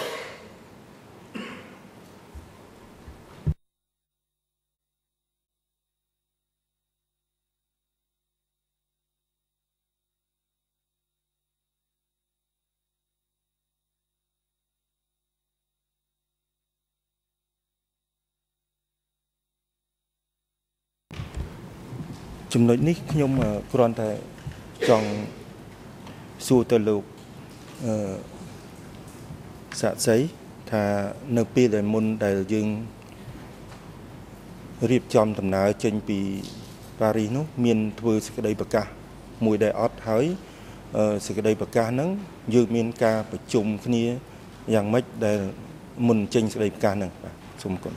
ចំណុចនេះខ្ញុំគ្រាន់តែចង់សួរទៅលោកអឺសាក់សីថានៅពេលដែលមុនដែលយើងរៀបចំដំណើរចេញពីប៉ារីសនោះមានធ្វើសេចក្តីប្រកាសមួយដែលអត់ហើយសេចក្តីប្រកាសហ្នឹងយើងមានការប្រជុំគ្នាយ៉ាងម៉េចដែលមុនចេញសេចក្តីប្រកាសហ្នឹងបាទសូមគុណ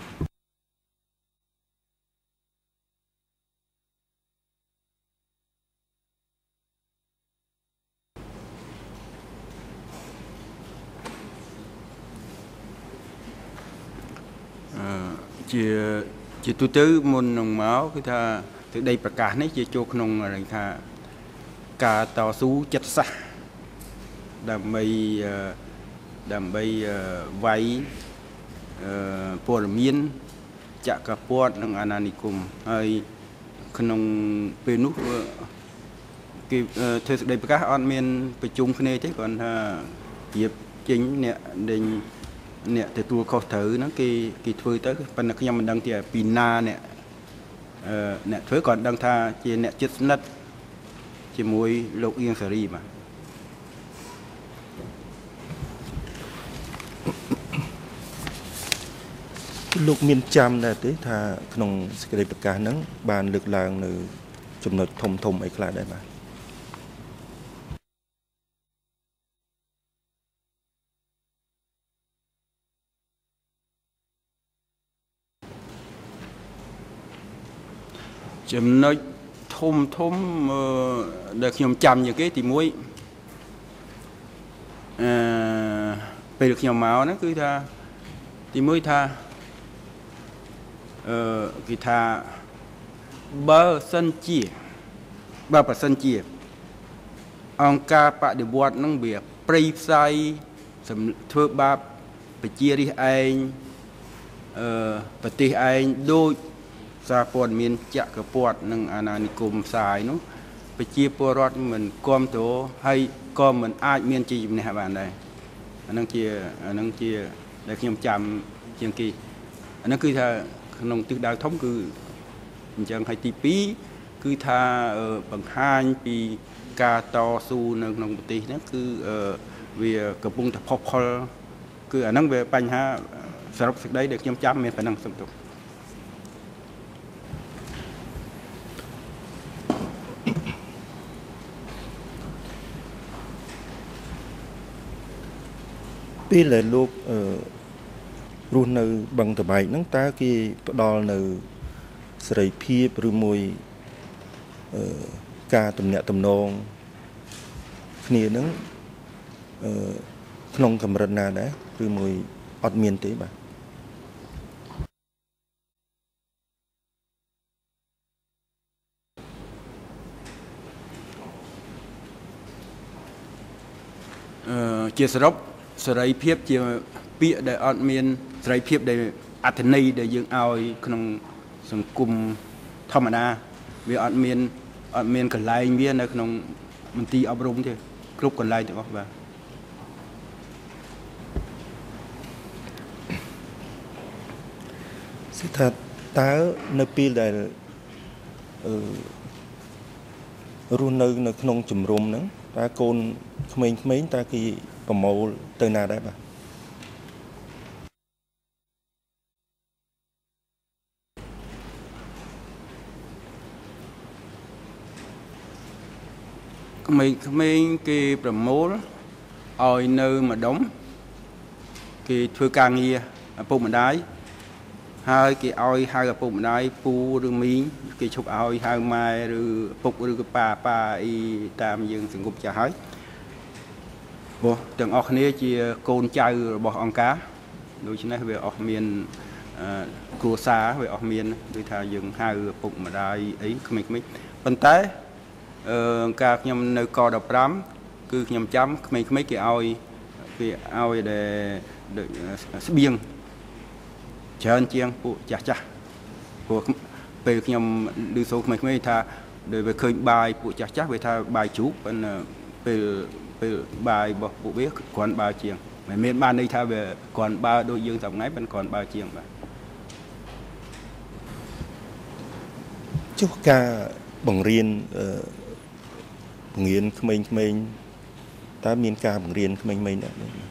ជាជាទូទៅមុននឹងមកគឺថាទឹកដីប្រកាសនេះជាចូលក្នុងថាការតស៊ូចិត្តសាស្ត្រដើម្បីដើម្បីវាយព័ត៌មានចក្រពត្តិនិងអាណានិគមហើយក្នុងពេលនោះគេធ្វើសេចក្តីប្រកាសអត់មានប្រជុំគ្នាទេគាត់ថារៀបចេញអ្នកដេញ អ្នកទទួលខុសត្រូវហ្នឹងគេគេធ្វើទៅប៉ុន្តែខ្ញុំមិនដឹងទេពីណាអ្នកអឺអ្នកធ្វើគាត់ដឹងថាជាអ្នកជិតស្និទ្ធជាមួយលោកអៀងសេរីបាទអលោកមានចាំដែរទេថាក្នុងសេចក្តីប្រកាសហ្នឹងបានលើកឡើងនៅចំណុចធំធំអីខ្លះដែរបាទចំណុចធំធំដែលខ្ញុំចាំជាគេទីមួយអឺពេលខ្ញុំមកហ្នឹងគឺថាទីមួយថាអឺគេថាបើសិនជាបើប្រសិនជាអង្គការបដិវត្តនឹងវាព្រៃផ្សាយធ្វើបាបប្រជារាស្ត្រឯងអឺប្រទេសឯងដូចសារព័ត៌មានចក្រពត្តិនិងអាណានិគមផ្សាយនោះប្រជាពលរដ្ឋមិនគាំទ្រហើយក៏មិនអាចមានជាជំនះបានដែរអានឹងជាអានឹងជាដែលខ្ញុំចាំជាងគេអានឹងគឺថាក្នុងទិសដៅធំគឺអញ្ចឹងហើយទីពីរគឺថាបង្ហាញពីការតស៊ូនៅក្នុងប្រទេសហ្នឹងគឺវាកំពុងតែផុសផុលគឺអាហ្នឹងវាបញ្ហាសរុបសេចក្តីដែលខ្ញុំចាំមានប៉ុណ្ណឹងសំទុកពេលដែលលោកអឺរស់នៅបឹងតបែកហ្នឹងតើគេផ្ដល់នៅសេរីភាពឬមួយអឺការទំនាក់ទំនងគ្នាហ្នឹងអឺក្នុងកម្រិតណាដែរឬមួយអត់មានទេបាទអឺជាសរុបសេរីភាពជាពាក្យដែលអត់មានសេរីភាពដែលអត្ថន័យដែលយើងឲ្យក្នុងសង្គមធម្មតាវាអត់មានអត់មានកន្លែងវានៅក្នុងមន្ទីរអប់រំទេគ្រប់កន្លែងទាំងអស់បាទសិថាតើនៅពេលដែលអឺរស់នៅនៅក្នុងជំរំហ្នឹងតើកូនក្មេងៗតើគេប្រមូលទៅណាដែរបាទក្មេងៗគេប្រមូលឲ្យនៅម្ដុំគេធ្វើការងារឪពុកម្ដាយហើយគេឲ្យហៅឪពុកម្ដាយពូឬមីងគេឈប់ឲ្យហៅម៉ែឬឪពុកឬក៏ប៉ាប៉ាអីតាមយើងសង្គមចាស់ហើយព្រោះទាំងអស់គ្នាជាកូនចៅរបស់អង្គការដូច្នេះវាអស់មានគ្រួសារវាអស់មានដូចថាយើងហៅឪពុកម្ដាយអីក្មេងៗប៉ុន្តែអឺការខ្ញុំនៅកដប់ប្រាំគឺខ្ញុំចាំក្មេងៗគេឲ្យគេឲ្យដែលស្បៀងច្រើនជាងពួកចាស់ចាស់ព្រោះពេលខ្ញុំឮសូរក្មេងៗថាដោយវាឃើញបាយពួកចាស់ចាស់វាថាបាយជ្រូកប៉ុន្តែពេលពេលបាយរបស់ពួកវាគ្រាន់បើជាងមិនមានបានន័យថាវាគ្រាន់បើដូចយើងសប្ងៃប៉ុន្តែគ្រាន់បើជាងបាទចុះការបង្រៀនអឺបង្រៀនក្មេងៗតើមានការបង្រៀនក្មេងៗដែរ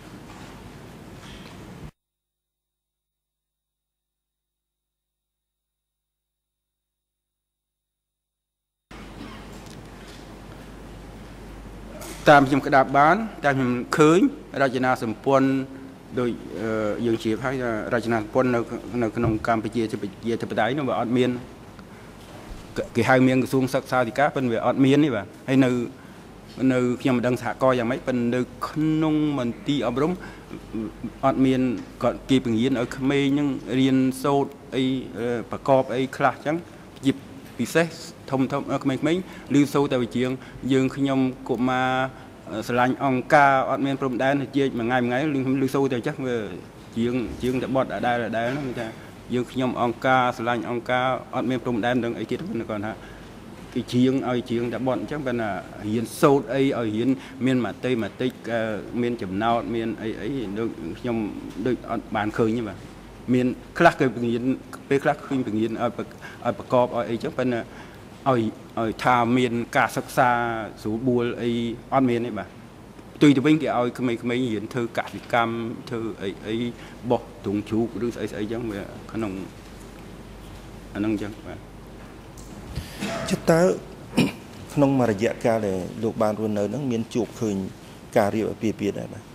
តាមខ្ញុំក្តាប់បានតាមខ្ញុំឃើញរចនាសម្ព័ន្ធដោយយើងជ្រាបហើយរចនាសម្ព័ន្ធនៅនៅក្នុងកម្ពុជាជាប្រជាធិបតេយ្យនោះវាអត់មានគេហៅមានក្រសួងសិក្សាធិការប៉ុន្តែវាអត់មានទេបាទហើយនៅនៅខ្ញុំមិនដឹងសហគមន៍យ៉ាងម៉េចប៉ុន្តែនៅក្នុងមន្ទីរអប់រំអត់មានគាត់គេបង្រៀនឲ្យក្មេងហ្នឹងរៀនសូត្រអីប្រកបអីខ្លះអញ្ចឹងជាពិសេសធំធំក្មេងៗឬសូត្រតែវិជាងយើងខ្ញុំកុមារស្រឡាញ់អង្គការអត់មានព្រំដែនជាមួយថ្ងៃមួយថ្ងៃឬសូត្រតែអញ្ចឹងវាជាងជាងតែបត់ដដែលដដែលហ្នឹងគឺថាយើងខ្ញុំអង្គការស្រឡាញ់អង្គការអត់មានព្រំដែននឹងអីទៀតគាត់ថាគេជាងឲ្យជាងតែបត់អញ្ចឹងប៉ុន្តែរៀនសូត្រអីឲ្យរៀនមានម៉ាតេម៉ាទិកមានចំណោទមានអីអីដូចខ្ញុំដូចអត់បានឃើញទេបាទមានខ្លះគេបង្រៀនពេលខ្លះឃើញបង្រៀនឲ្យឲ្យប្រកបឲ្យអីចឹងប៉ុន្តែឲ្យឲ្យថាមានការសិក្សាស្រួលបួលអីអត់មានទេបាទ tùy từ bên cái ao cái mấy cái mấy hiện thư cả Việt Cam thư ấy ấy bỏ tụng chú đứa ấy ấy giống về khả năng khả năng chẳng chất ta không mà dạy ca để lục bàn luôn nơi nó miền chuột khơi cà rượu bìa bìa này mà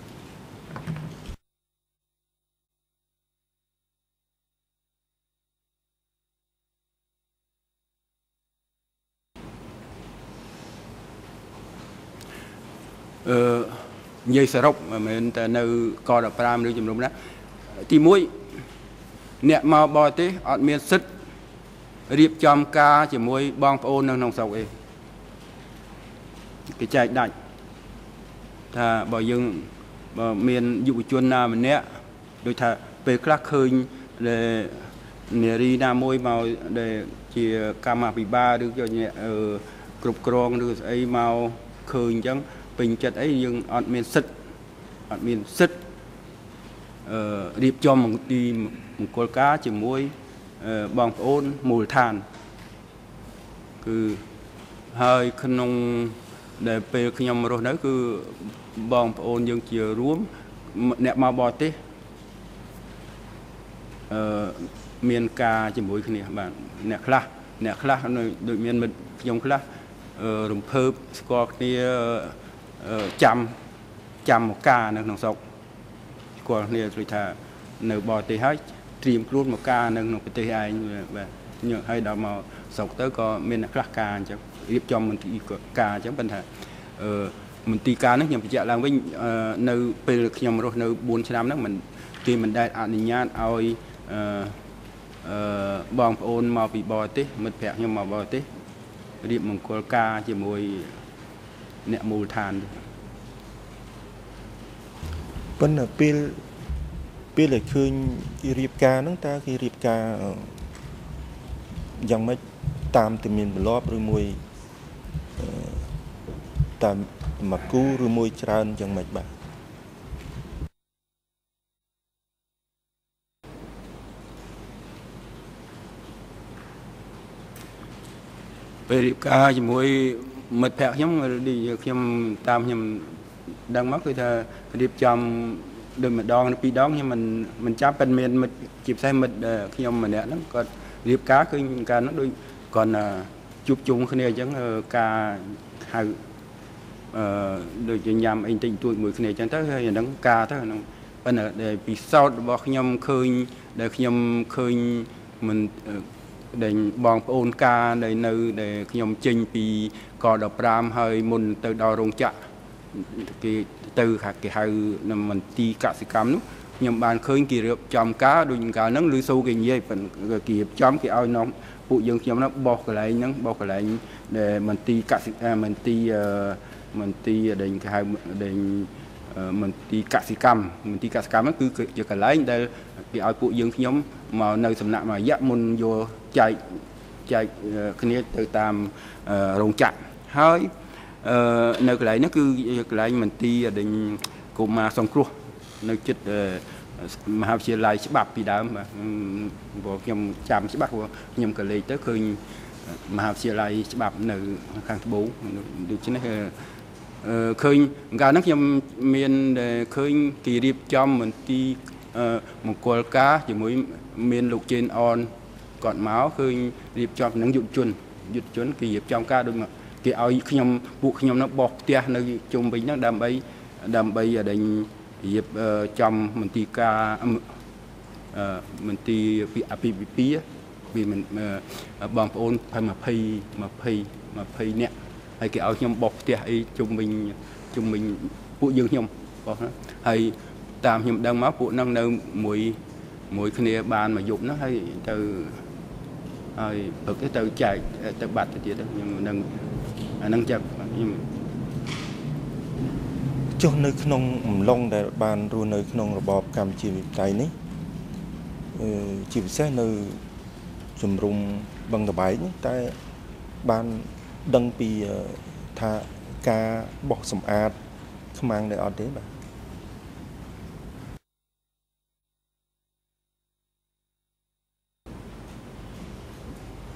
như sờ rốc mà mình ta nơi coi đập ram nơi chùm đúng đó thì mũi nẹt màu bò té ở miền sứt riệp chom ca chỉ mũi bong ôn nông nông sầu ấy cái chạy đạch thà bỏ dương bỏ miền dụ chuôn na mình nè đôi thà về các khơi để nè đi nam môi màu để chỉ cam mà bị ba được cho nhẹ ở cục cron được ấy màu khơi chẳng bình chất ấy nhưng ở miền sứt ở miền sứt riệp cho một đi một con cá chỉ muối bong ôn mùi than cứ hơi khăn nông để về khi nhom rồi đấy cứ bong ôn dương chiều rúm nẹt mau bò té miền ca chỉ muối cái này bạn nẹt khla nẹt khla rồi đội miền mình nhom khla rồng phớp score kia trăm trăm một ca nâng nông sọc còn này rồi thà nở bò tê hết tìm luôn một ca nâng nông tê ai và nhờ hay đào màu sọc tới có miền khác ca chứ điệp cho mình thì ca chứ bên thà mình tì ca nó nhầm phải làm với nơi về nhầm rồi nơi buôn năm đó mình khi mìnhได้อนุญาตเอาบองโอนมาปีบอเต้มันแผลยังมาบอเต้เรียบมังกรกาจะมวยเนี่ยมูลทานเป็นปีปีเลยคือรีบกาตั้งแต่คือรีบกายังไม่ตามติมินบล็อบหรือมวยตามมากู้หรือมวยจานยังไม่บ้าไปรีบกาจะมวยมัดแผลยังดียังตามยังดังมากคือถ้ารีบจำเดินมาดองปีดองยังมันมันจับเป็นเมียนมันจีบใส่มันkhiยังมันเนี่ยนั่นก็รีบกาคือการนั่นด้วยก่อนจุบจุงคนนี้ยังกาหาโดยจะยำอินติตัวมือคนนี้จังทั้งอย่างนั้นกาทั้งนั้นเป็นเดี๋ยวปีเศร้าบอกยำเคยเดี๋ยวยำเคยมันเดี๋ยวบองโอนกาเดี๋ยวนึเดี๋ยวยำจิงปีก่อดอกปรามให้มุนtừดาวรงจะcái từ hạt cái hai nằm mình ti cả sự camนู้nhầm bàn khơi kỳ được chom cá đôi những cá nắng lưới sâu cái gì phần kỳ chom cái ao nóng phụ dương chom nó bọc cái lại nắng bọc cái lại để mình ti cả sự mình ti mình ti để cái hai để mình ti cả sự cam mình ti cả sự cam nó cứ chỉ cái lại đây cái ao phụ dương nhóm mà nơi sầm nặng mà giáp môn vô chạy chạy cái này từ tam rồng chặt hơi nơi cái này nó cứ cái này mình ti để cùng mà xong cua nơi chết mà học chia lại sẽ bạc bị đá mà bộ nhầm chạm sẽ bạc nhầm cái này tới khơi mà học chia lại sẽ bạc nơi khang bố được chứ này khơi gà nó nhầm miền để khơi kỳ điệp cho mình ti một con cá chỉ mới miền lục trên on còn máu khơi điệp cho nó dụng chuồn dụng chuồn kỳ điệp trong cá đúng không cái ao khi nhom vụ khi nhom nó bọt tia nó chung bình nó đầm bay đầm bay ở đây dịp trong mình ti ca mình ti bị áp bị pí vì mình bong ôn phải mà pay mà pay mà pay nè hay cái ao nhom bọt tia ấy chung bình chung bình vụ dương nhom hay tam nhom đang máu vụ năng đâu mũi mũi cái này bàn mà dụng nó hay từ rồi ở cái từ chạy từ bạt thì đó nhưng mà năng chậm cho nơi khung long để bàn rồi nơi khung là bọp cầm chìm tay ní chìm xe nơi chùm rung bằng tờ bảy tay bàn đăng pi tha ca bọt sầm ạt không mang để ở đấy mà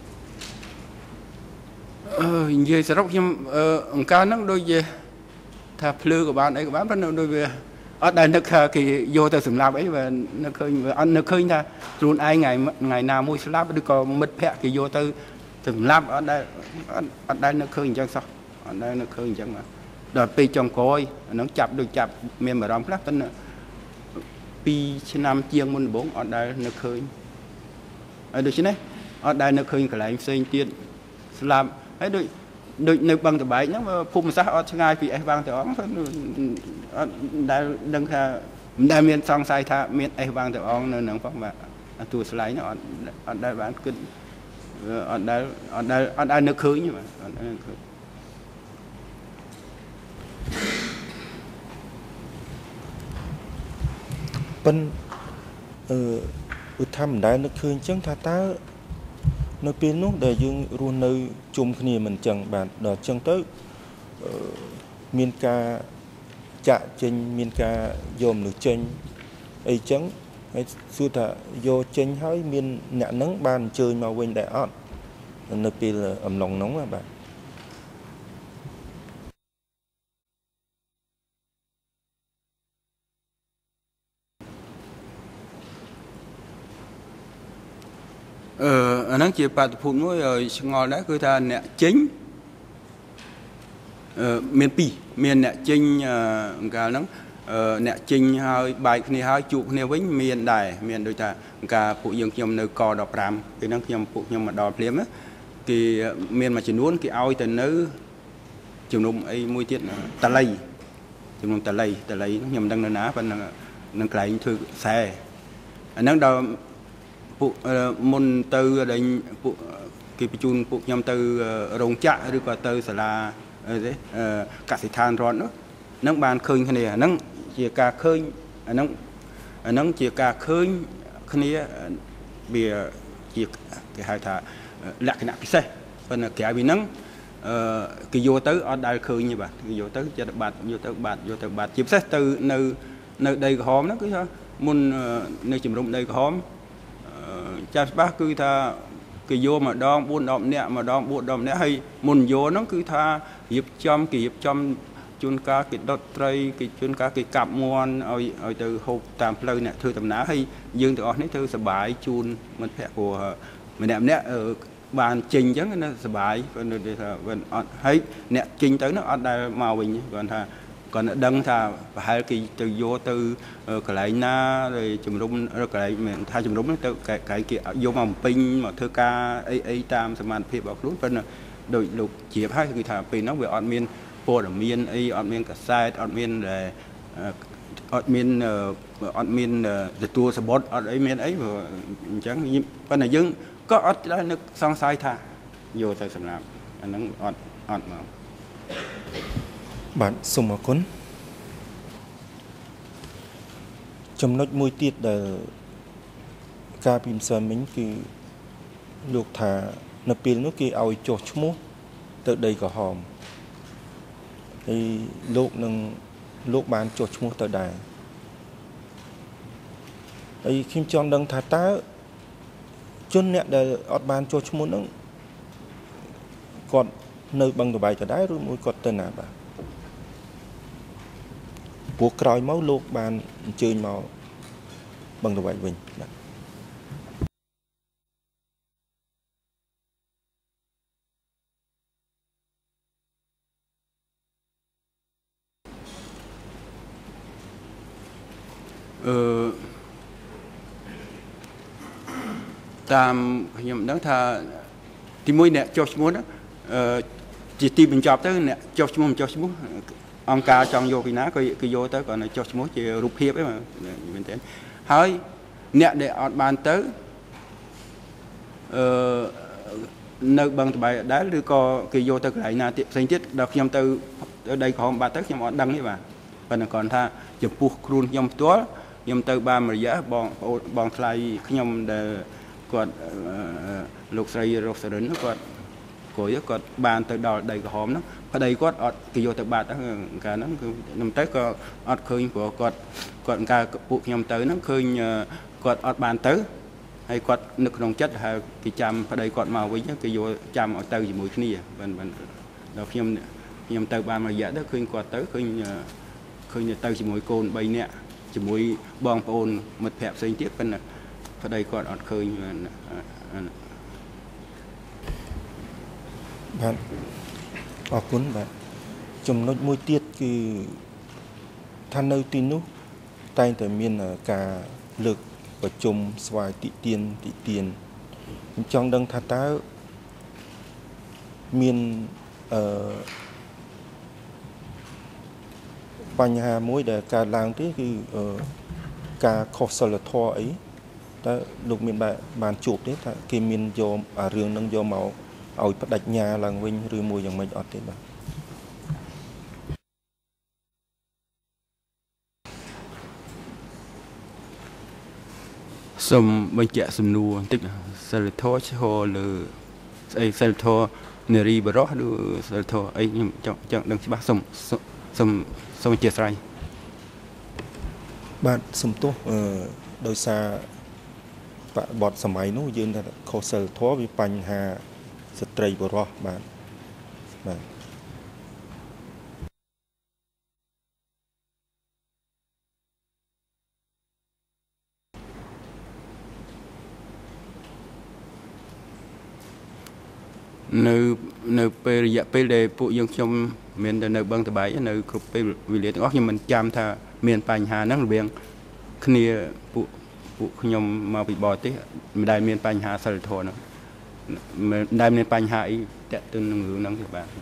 về sẽ róc nhầm cá nó đôi về ថាភ្លឺក៏បានអីក៏បានប៉ុន្តែដូចវាអត់ដែលនឹកថាគេយកទៅសម្លាប់អីvàនឹកឃើញអត់នឹកឃើញថាខ្លួនឯងថ្ងៃថ្ងៃណាមួយស្លាប់ឬក៏មិត្តភ័ក្តិគេយកទៅសម្លាប់អត់ដែលអត់ដែលនឹកឃើញអញ្ចឹងសោះអត់ដែលនឹកឃើញអញ្ចឹងដល់ពេលចុងក្រោយអាហ្នឹងចាប់ដូចចាប់មានអារម្មណ៍ខ្លះប៉ុន្តែពីរឆ្នាំជាងមុនដំបូងអត់ដែលនឹកឃើញហើយដូច្នេះអត់ដែលនឹកឃើញកន្លែងផ្សេងទៀតស្លាប់ហើយដូចដូចនៅបឹងតបែកហ្នឹងភូមិសាស្ត្រអត់ឆ្ងាយពីអេសវ៉ាងតអងអត់ដែលដឹងថាមិនដែលមានសង្ស័យថាមានអេសវ៉ាងតអងនៅហ្នឹងផងបាទទូស្លែងហ្នឹងអត់អត់ដែលបានគិតអត់ដែលអត់ដែលអត់ដែលនឹកឃើញបាទអត់ដែលនឹកឃើញប៉ុន្តែអឺឧទាហរណ៍មិនដែលនឹកឃើញអញ្ចឹងថាតើនៅពេលនោះដែលយើងរស់នៅជុំគ្នាមិនអញ្ចឹងបាទដល់អញ្ចឹងទៅមានការចាក់ចេញមានការយកមនុស្សចេញអីអញ្ចឹងហើយសួរថាយកចេញហើយមានអ្នកហ្នឹងបានអញ្ជើញមកវិញដែរអត់នៅពេលអំឡុងហ្នឹងបាទអឺអាហ្នឹងជាបាតុភូតមួយឆ្ងល់ដែរគឺថាអ្នកចេញអឺមានពីរមានអ្នកចេញអង្កាលហ្នឹងអ្នកចេញហើយបែកគ្នាហើយជួបគ្នាវិញមានដែរមានដូចថាអង្ការពួកយើងខ្ញុំនៅកដប់ប្រាំពេលហ្នឹងខ្ញុំពួកខ្ញុំមកដល់ភ្លាមគេមានមួយចំនួនគេឲ្យទៅនៅជំនុំអីមួយទៀតតលៃជំនុំតលៃតលៃខ្ញុំមិនដឹងនៅណាប៉ុន្តែនឹងកន្លែងធ្វើខ្សែអាហ្នឹងដល់ពួកមុនទៅដែលពួកគេបញ្ជូនពួកខ្ញុំទៅរោងចក្រឬក៏ទៅសាលាអីទេកសិដ្ឋានរដ្ឋនោះនឹងបានឃើញគ្នាអាហ្នឹងជាការឃើញអាហ្នឹងអាហ្នឹងជាការឃើញគ្នាវាជាគេហៅថាលក្ខណៈពិសេសប៉ុន្តែក្រៅពីហ្នឹងអឺគេយកទៅអត់ដែលឃើញទេបាទគេយកទៅចិត្តបាត់យកទៅបាត់យកទៅបាត់ជាពិសេសទៅនៅនៅដីក្រហមហ្នឹងគឺថាមុននៅជំរំដីក្រហមចាំច្បាស់គឺថាគេយកម្ដងបួនដប់នាក់ម្ដងបួនដប់នាក់ហើយមុនយកហ្នឹងគឺថារៀបចំគេរៀបចំជួនកាលគេដុតត្រីគេជួនកាលគេកាប់មាន់ឲ្យឲ្យទៅហូបតាមផ្លូវអ្នកធ្វើដំណើរហើយយើងទាំងអស់នេះធ្វើសបាយជូនមិត្តភ័ក្តិព្រោះម្នាក់ម្នាក់បានចេញអញ្ចឹងណាសបាយគាត់ថាមិនអត់ហើយអ្នកចេញទៅនោះអត់ដែលមកវិញគាត់ថាគាត់ដឹងថាប្រហែលគេទៅយកទៅកន្លែងណាហើយជំរុំកន្លែងមិនថាជំរុំទៅកន្លែងគេយកមកបំពេញមកធ្វើការអីអីតាមសមត្ថភាពរបស់ខ្លួនប៉ុន្តែដោយលោកជ្រាបហើយគឺថាពេលហ្នឹងវាអត់មានព័ត៌មានអីអត់មានកសែតអត់មានអត់មានអត់មានទទួលសបុតអត់អីមានអីអញ្ចឹងប៉ុន្តែយើងក៏អត់ដែរនឹកសង្ស័យថាយកទៅសម្រាប់អាហ្នឹងអត់អត់មកបាទសូមអរគុណចំណុចមួយទៀតដែលការពីម្សិលមិញគឺលោកថានៅពេលនោះគេឲ្យចុះឈ្មោះទៅដីក្រហមហើយលោកនឹងលោកបានចុះឈ្មោះទៅដែរហើយខ្ញុំចង់ដឹងថាតើជនអ្នកដែលអត់បានចុះឈ្មោះហ្នឹងគាត់នៅបឹងតបែកទៅដែរឬមួយគាត់ទៅណាបាទពួកក្រោយមកលោកបានអញ្ជើញមកបឹងតបែកវិញបាទអឺតាមខ្ញុំដឹងថាទីមួយអ្នកចុះឈ្មោះហ្នឹងអឺជាទីបញ្ចប់ទៅអ្នកចុះឈ្មោះមិនចុះឈ្មោះអង្គការចង់យកពីណាក៏គេយកទៅគាត់ចុះឈ្មោះជារូបភាពឯងមែនទេហើយអ្នកដែលអត់បានទៅអឺនៅបឹងតបែកដែរឬក៏គេយកទៅកន្លែងណាទៀតផ្សេងទៀតដល់ខ្ញុំទៅដីក្រហមបាត់ទៅខ្ញុំអត់ដឹងទេបាទប៉ុន្តែគាត់ថាចំពោះខ្លួនខ្ញុំផ្ទាល់ខ្ញុំទៅបានមួយរយៈបងបងថ្លៃខ្ញុំដែលគាត់លោកស្រីរស់សរិនគាត់គួយគាត់បានទៅដល់ដីក្រហមហ្នឹងប្តីគាត់អត់គេយកទៅបាត់ហ្នឹងកាលហ្នឹងគឺខ្ញុំទៅក៏អត់ឃើញព្រោះគាត់គាត់កាលពួកខ្ញុំទៅហ្នឹងឃើញគាត់អត់បានទៅហើយគាត់នឹកក្នុងចិត្តហើយគេចាំប្តីគាត់មកវិញគេយកចាំឲ្យទៅជាមួយគ្នាបានបានដល់ខ្ញុំខ្ញុំទៅបានមួយរយៈទៅឃើញគាត់ទៅឃើញឃើញទៅជាមួយកូន3នាក់ជាមួយបងប្អូនមិត្តភ័ក្តិផ្សេងទៀតប៉ុន្តែប្តីគាត់អត់ឃើញបាទអរគុណបាទចំណុចមួយទៀតគឺថានៅទីនោះតែងតែមានការលើកប្រជុំស្វ័យតិទៀនតិទៀនខ្ញុំចង់ដឹងថាតើមានអឺបញ្ហាមួយដែលកើតឡើងទេគឺការខុសសិលធម៌អីតើលោកមានបានជួបទេថាគេមានយកអារឿងនឹងយកមកឲ្យបដិញ្ញាឡើងវិញឬមួយយ៉ាងម៉េចអត់ទេបាទសូមបញ្ជាក់សំណួរបន្តិចសិលធម៌ឈរលើស្អីសិលធម៌នារីបរោះឬសិលធម៌អីខ្ញុំចង់ចង់ដឹងច្បាស់សូមសូមសូមអធិស្ឋានបាទសំទោសអឺដោយសារបទសម័យនោះយើងថាខុសសិលធម៌វាបញ្ហាស្ត្រីបរោះបាទបាទនៅនៅពេលរយៈពេលដែលពួកយើងខ្ញុំមានតែនៅបឹងតបែកនៅគ្រប់ពេលវេលាទាំងអស់ខ្ញុំមិនចាំថាមានបញ្ហាហ្នឹងរវាងគ្នាពួកពួកខ្ញុំមកពីបរទេសមិនដែលមានបញ្ហាសិលធម៌ហ្នឹងមិនដែលមានបញ្ហាអីតាក់ទងនឹងរឿងហ្នឹងទេបាទ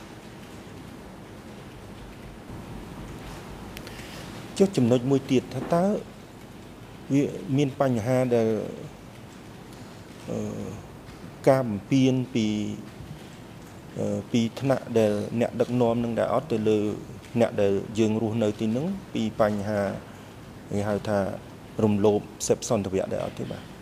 ចុះចំណុចមួយទៀតថាតើវាមានបញ្ហាដែលអឺការបំពេញពីពីថ្នាក់ដែលអ្នកដឹកនាំនឹងដែលអត់ទៅលើអ្នកដែលយើងរស់នៅទីហ្នឹងពីបញ្ហាគេហៅថារំលោភសិទ្ធិសន្តិវៈដែលអត់ទេបាទ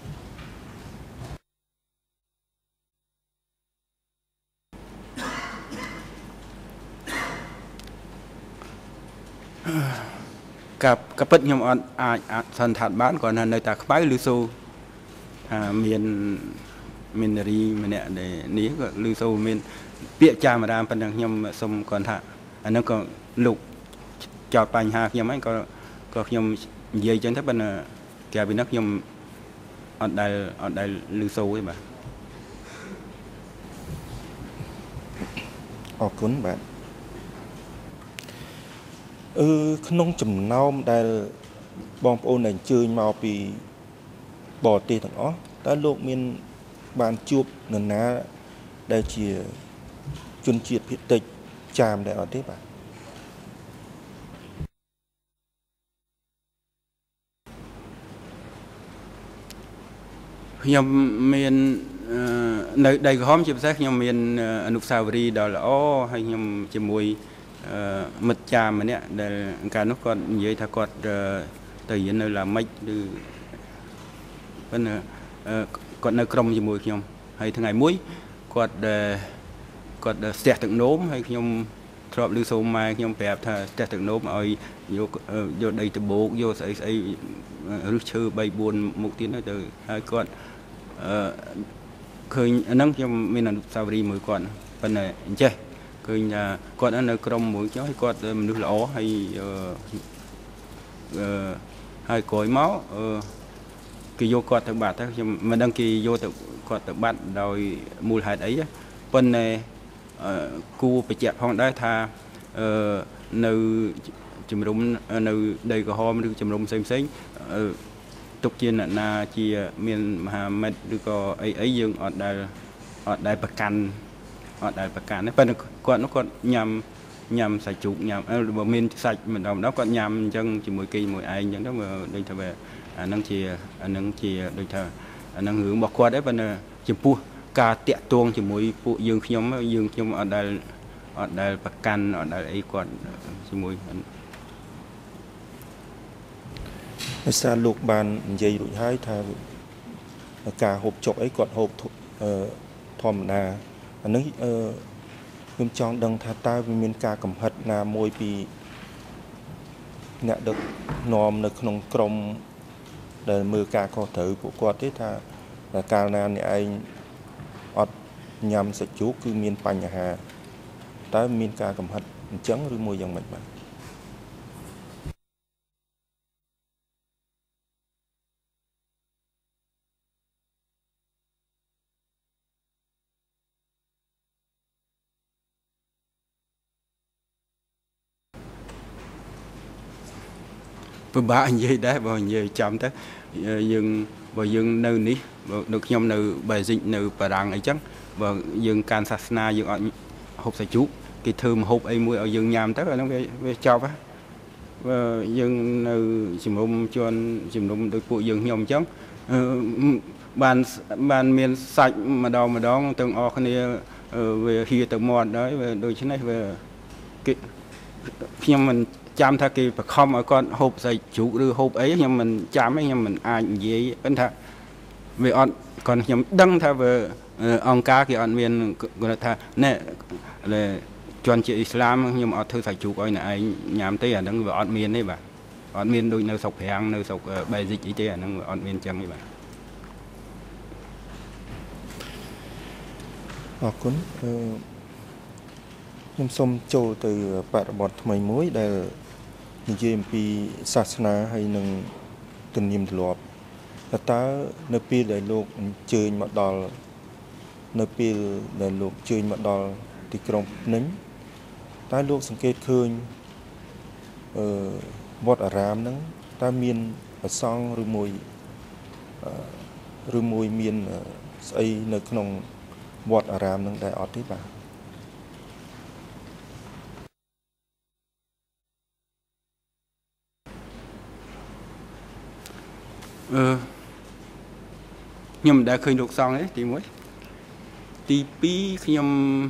កាប់កាពិតខ្ញុំអត់អាចអាចសន្និដ្ឋានបានគ្រាន់តែនៅតែខ្បៅឬសូថាមានមាននារីម្នាក់ដែលនេះក៏ឮសូវមានពាក្យចាមរាមប៉ុណ្ណឹងខ្ញុំសូមគាត់ថាអាហ្នឹងក៏លោកចោទបញ្ហាខ្ញុំហ្នឹងក៏ក៏ខ្ញុំនិយាយចឹងទៅប៉ុន្តែក្រៅពីនោះខ្ញុំអត់ដែលអត់ដែលឮសូវទេបាទអរគុណបាទអឺក្នុងចំណោមដែលបងប្អូនដែលអញ្ជើញមកពីបរទេសទាំងអស់តើលោកមានបានជួបនរណាដែលជាជនជាតិភាគតិចចាមដែរអត់ទេបាទខ្ញុំមាននៅដីក្រហមជាពិសេសខ្ញុំមានអនុស្សាវរីយ៍ដ៏ល្អហើយខ្ញុំជាមួយមិត្តចាមម្នាក់ដែលកាលនោះគាត់និយាយថាគាត់ទៅរៀននៅឡាមិចឬប៉ុន្តែគាត់នៅក្រុមជាមួយខ្ញុំហើយថ្ងៃមួយគាត់គាត់ស្ទះទឹកនោមហើយខ្ញុំធ្លាប់ឮសូមម៉ែខ្ញុំប្រាប់ថាស្ទះទឹកនោមឲ្យយកយកដីតបោកយកស្អីស្អីឫសឈើ3 4មុខទៀតទៅហើយគាត់អឺឃើញអាហ្នឹងខ្ញុំមានអនុស្សាវរីយ៍មួយគាត់ប៉ុន្តែអញ្ចេះឃើញថាគាត់នៅក្រុមមួយខ្ញុំហើយគាត់មនុស្សល្អហើយអឺហើយក្រោយមកអឺគេយកគាត់ទៅបាត់ទៅខ្ញុំមិនដឹងគេយកទៅគាត់ទៅបាត់ដោយមូលហេតុអីប៉ុន្តែគួរបញ្ជាក់ផងដែរថាអឺនៅជំរុំនៅដីក្រហមឬជំរុំផ្សេងផ្សេងទុកជាអ្នកណាជាមានមហាមិត្តឬក៏អីអីយើងអត់ដែលអត់ដែលប្រកាន់អត់ដែលប្រកាន់ទេប៉ុន្តែគាត់នោះគាត់ញ៉ាំញ៉ាំសាច់ជ្រូកញ៉ាំបើមានសាច់ម្ដងម្ដងគាត់ញ៉ាំអញ្ចឹងជាមួយគេមួយឯងអញ្ចឹងទៅដូចថាអាហ្នឹងជាអាហ្នឹងជាដូចថាអាហ្នឹងរឿងរបស់គាត់ដែរប៉ុន្តែចំពោះការតាក់ទងជាមួយពួកយើងខ្ញុំយើងខ្ញុំអត់ដែលអត់ដែលប្រកាន់អត់ដែលអីគាត់ជាមួយដោយសារលោកបាននិយាយរួចហើយថាការហូបចុកអីគាត់ហូបធម្មតាអានេះអឺខ្ញុំចង់ដឹងថាតើវាមានការកំហិតណាមួយពីអ្នកដឹកនាំនៅក្នុងក្រមដែលមើលការខុសត្រូវពួកគាត់ទេថាកាលណាអ្នកឯងអត់ញ៉ាំសាច់ជ្រូកគឺមានបញ្ហាតើមានការកំហិតអញ្ចឹងឬមួយយ៉ាងម៉េចបាទពិបាកនិយាយដែរបើនិយាយចាំទៅយើងបើយើងនៅនេះនៅខ្ញុំនៅបែសិកនៅបារាំងអីចឹងបើយើងកាន់សាសនាយើងអត់ហូបសាច់ជ្រូកគេធ្វើម្ហូបអីមួយឲ្យយើងញ៉ាំទៅអាហ្នឹងវាវាចប់ហ៎បើយើងនៅជំនុំជន់ជំនុំដោយពួកយើងខ្ញុំអញ្ចឹងបានបានមានសាច់ម្ដងម្ដងទាំងអស់គ្នាវាហៀទៅមាត់ហើយដូច្នេះវាគេខ្ញុំមិនចាំថាគេបខំឲ្យគាត់ហូបសាច់ជ្រូកឬហូបអីខ្ញុំមិនចាំទេខ្ញុំមិនអាចនិយាយប៉ុន្តែវាអត់គាត់ខ្ញុំដឹងថាវាអង្គការគេអត់មានគាត់ថាណែជន់ជាអ៊ីស្លាមខ្ញុំអត់ធ្វើសាច់ជ្រូកឲ្យអ្នកឯងញ៉ាំទេអាហ្នឹងវាអត់មានទេបាទអត់មានដូចនៅស្រុកប្រាំងនៅស្រុកបែសិកអីទេអាហ្នឹងវាអត់មានចឹងទេបាទអរគុណខ្ញុំសូមចូលទៅបរិបទថ្មីមួយដែលនិយាយអំពីសាសនាហើយនឹងទំនៀមទម្លាប់តើនៅពេលដែលលោកអញ្ជើញមកដល់នៅពេលដែលលោកអញ្ជើញមកដល់ទីក្រុងភ្នំតើលោកសង្កេតឃើញអឺវត្តអារាមហ្នឹងតើមានប្រសង់ឬមួយឬមួយមានស្អីនៅក្នុងវត្តអារាមហ្នឹងដែរអត់ទេបាទអឺខ្ញុំមិនដែលឃើញលោកសង្ឃទេទីមួយទីពីរខ្ញុំ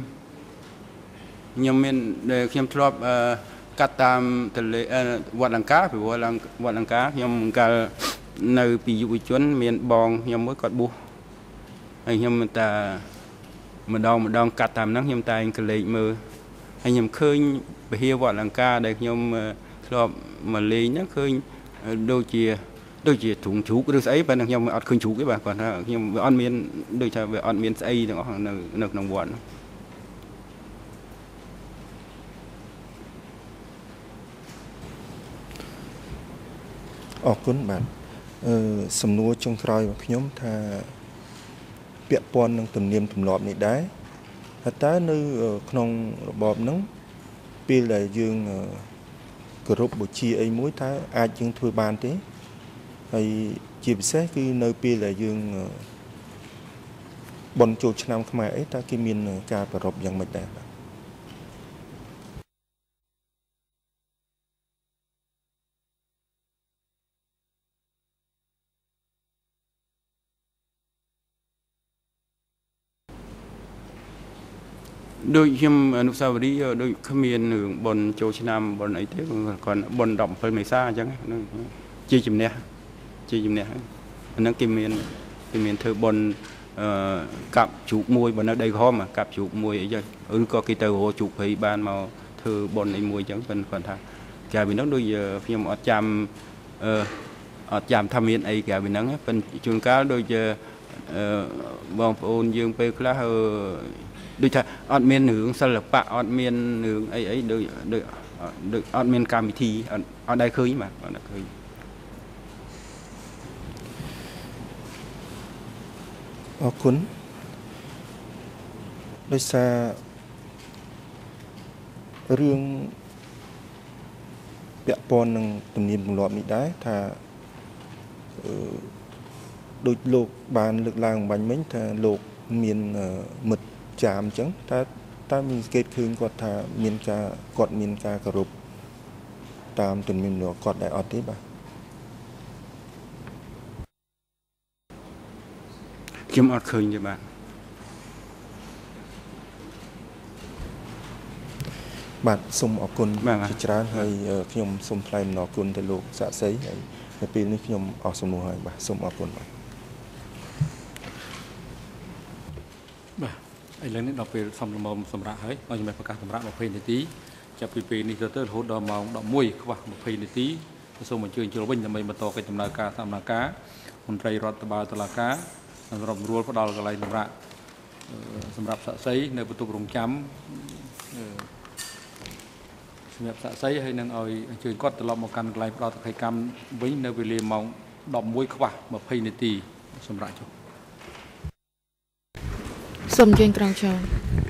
ខ្ញុំមានដែលខ្ញុំធ្លាប់កាត់តាមទលេវត្តលង្កាពីវត្តលង្កាខ្ញុំកាលនៅពីយុវជនមានបងខ្ញុំមួយគាត់បួសហើយខ្ញុំតែម្ដងម្ដងកាត់តាមហ្នឹងខ្ញុំតែកលេចមើលហើយខ្ញុំឃើញពហិវត្តលង្កាដែលខ្ញុំធ្លាប់មកលេងហ្នឹងឃើញដូចជាដូចជាធុងជ្រូកឬស្អីប៉ុន្តែខ្ញុំអត់ឃើញជ្រូកទេបាទគាត់ថាខ្ញុំវាអត់មានដូចថាវាអត់មានស្អីទាំងអស់នៅនៅក្នុងវត្តអរគុណបាទអឺសំណួរចុងក្រោយរបស់ខ្ញុំថាពាក់ព័ន្ធនឹងទំនៀមទម្លាប់នេះដែរតើនៅក្នុងរបបហ្នឹងពេលដែលយើងគោរពបូជាអីមួយតើអាចយើងធ្វើបានទេហើយជាពិសេសគឺនៅពេលដែលយើងបន់ចូលឆ្នាំខ្មែរអីតើគេមានការប្រារព្ធយ៉ាងម៉េចដែរបាទដូចខ្ញុំអនុស្សាវរីយ៍ដូចគ្មានរឿងបន់ចូលឆ្នាំបន់អីទេគាត់បន់ដប់7មេសាអញ្ចឹងជាជំនះជាជំនះអាហ្នឹងគេមានគេមានធ្វើបន់អឺកាប់ជ្រូកមួយបើនៅដីក្រហមកាប់ជ្រូកមួយអីចឹងឬក៏គេទៅរកជ្រូកព្រៃបានមកធ្វើបន់អីមួយចឹងប៉ុន្តែគាត់ថាក្រៅពីនោះដូចខ្ញុំអត់ចាំអឺអត់ចាំថាមានអីក្រៅពីហ្នឹងប៉ុន្តែជួនកាលដូចបងប្អូនយើងពេលខ្លះដូចថាអត់មានរឿងសិល្បៈអត់មានរឿងអីអីដូចដូចដូចអត់មានកម្មវិធីអត់អត់ដែលឃើញបាទអត់ដែលឃើញអរគុណដោយសាររឿងពាក់ព័ន្ធនឹងទំនៀមទម្លាប់នេះដែរថាដូចលោកបានលើកឡើងបាញ់មិញថាលោកមានមិត្តចាមអញ្ចឹងតើតើមានសង្កេតឃើញគាត់ថាមានការគាត់មានការគោរពតាមទំនៀមទម្លាប់គាត់ដែរអត់ទេបាទខ្ញុំអត់ឃើញទេបាទបាទសូមអរគុណជាច្រើនហើយខ្ញុំសូមថ្លែងអំណរគុណទៅលោកសាក់សីហើយនៅពេលនេះខ្ញុំអស់សំណួរហើយបាទសូមអរគុណបាទបាទឥឡូវនេះដល់ពេលសំលមសម្រាប់ហើយឲ្យជំរាបប្រកាសសម្រាប់20នាទីចាប់ពីពេលនេះទៅទៅរហូតដល់ម៉ោង11ខ្វះ20នាទីសូមអញ្ជើញចូលវិញដើម្បីបន្តកិច្ចដំណើរការសកម្មភាពមន្ត្រីរដ្ឋបាលតុលាការសម្រាប់រួលផ្ដល់កន្លែងសម្រាប់សម្រាប់សាក់សីនៅបន្ទប់រងចាំសម្រាប់សាក់សីហើយនឹងឲ្យអញ្ជើញគាត់ត្រឡប់មកកាន់កន្លែងផ្ដល់តក្កកម្មវិញនៅវេលាម៉ោងដប់មួយខ្វះម្ភៃនាទីសម្រាប់ចុះសូមអញ្ជើញក្រងចូល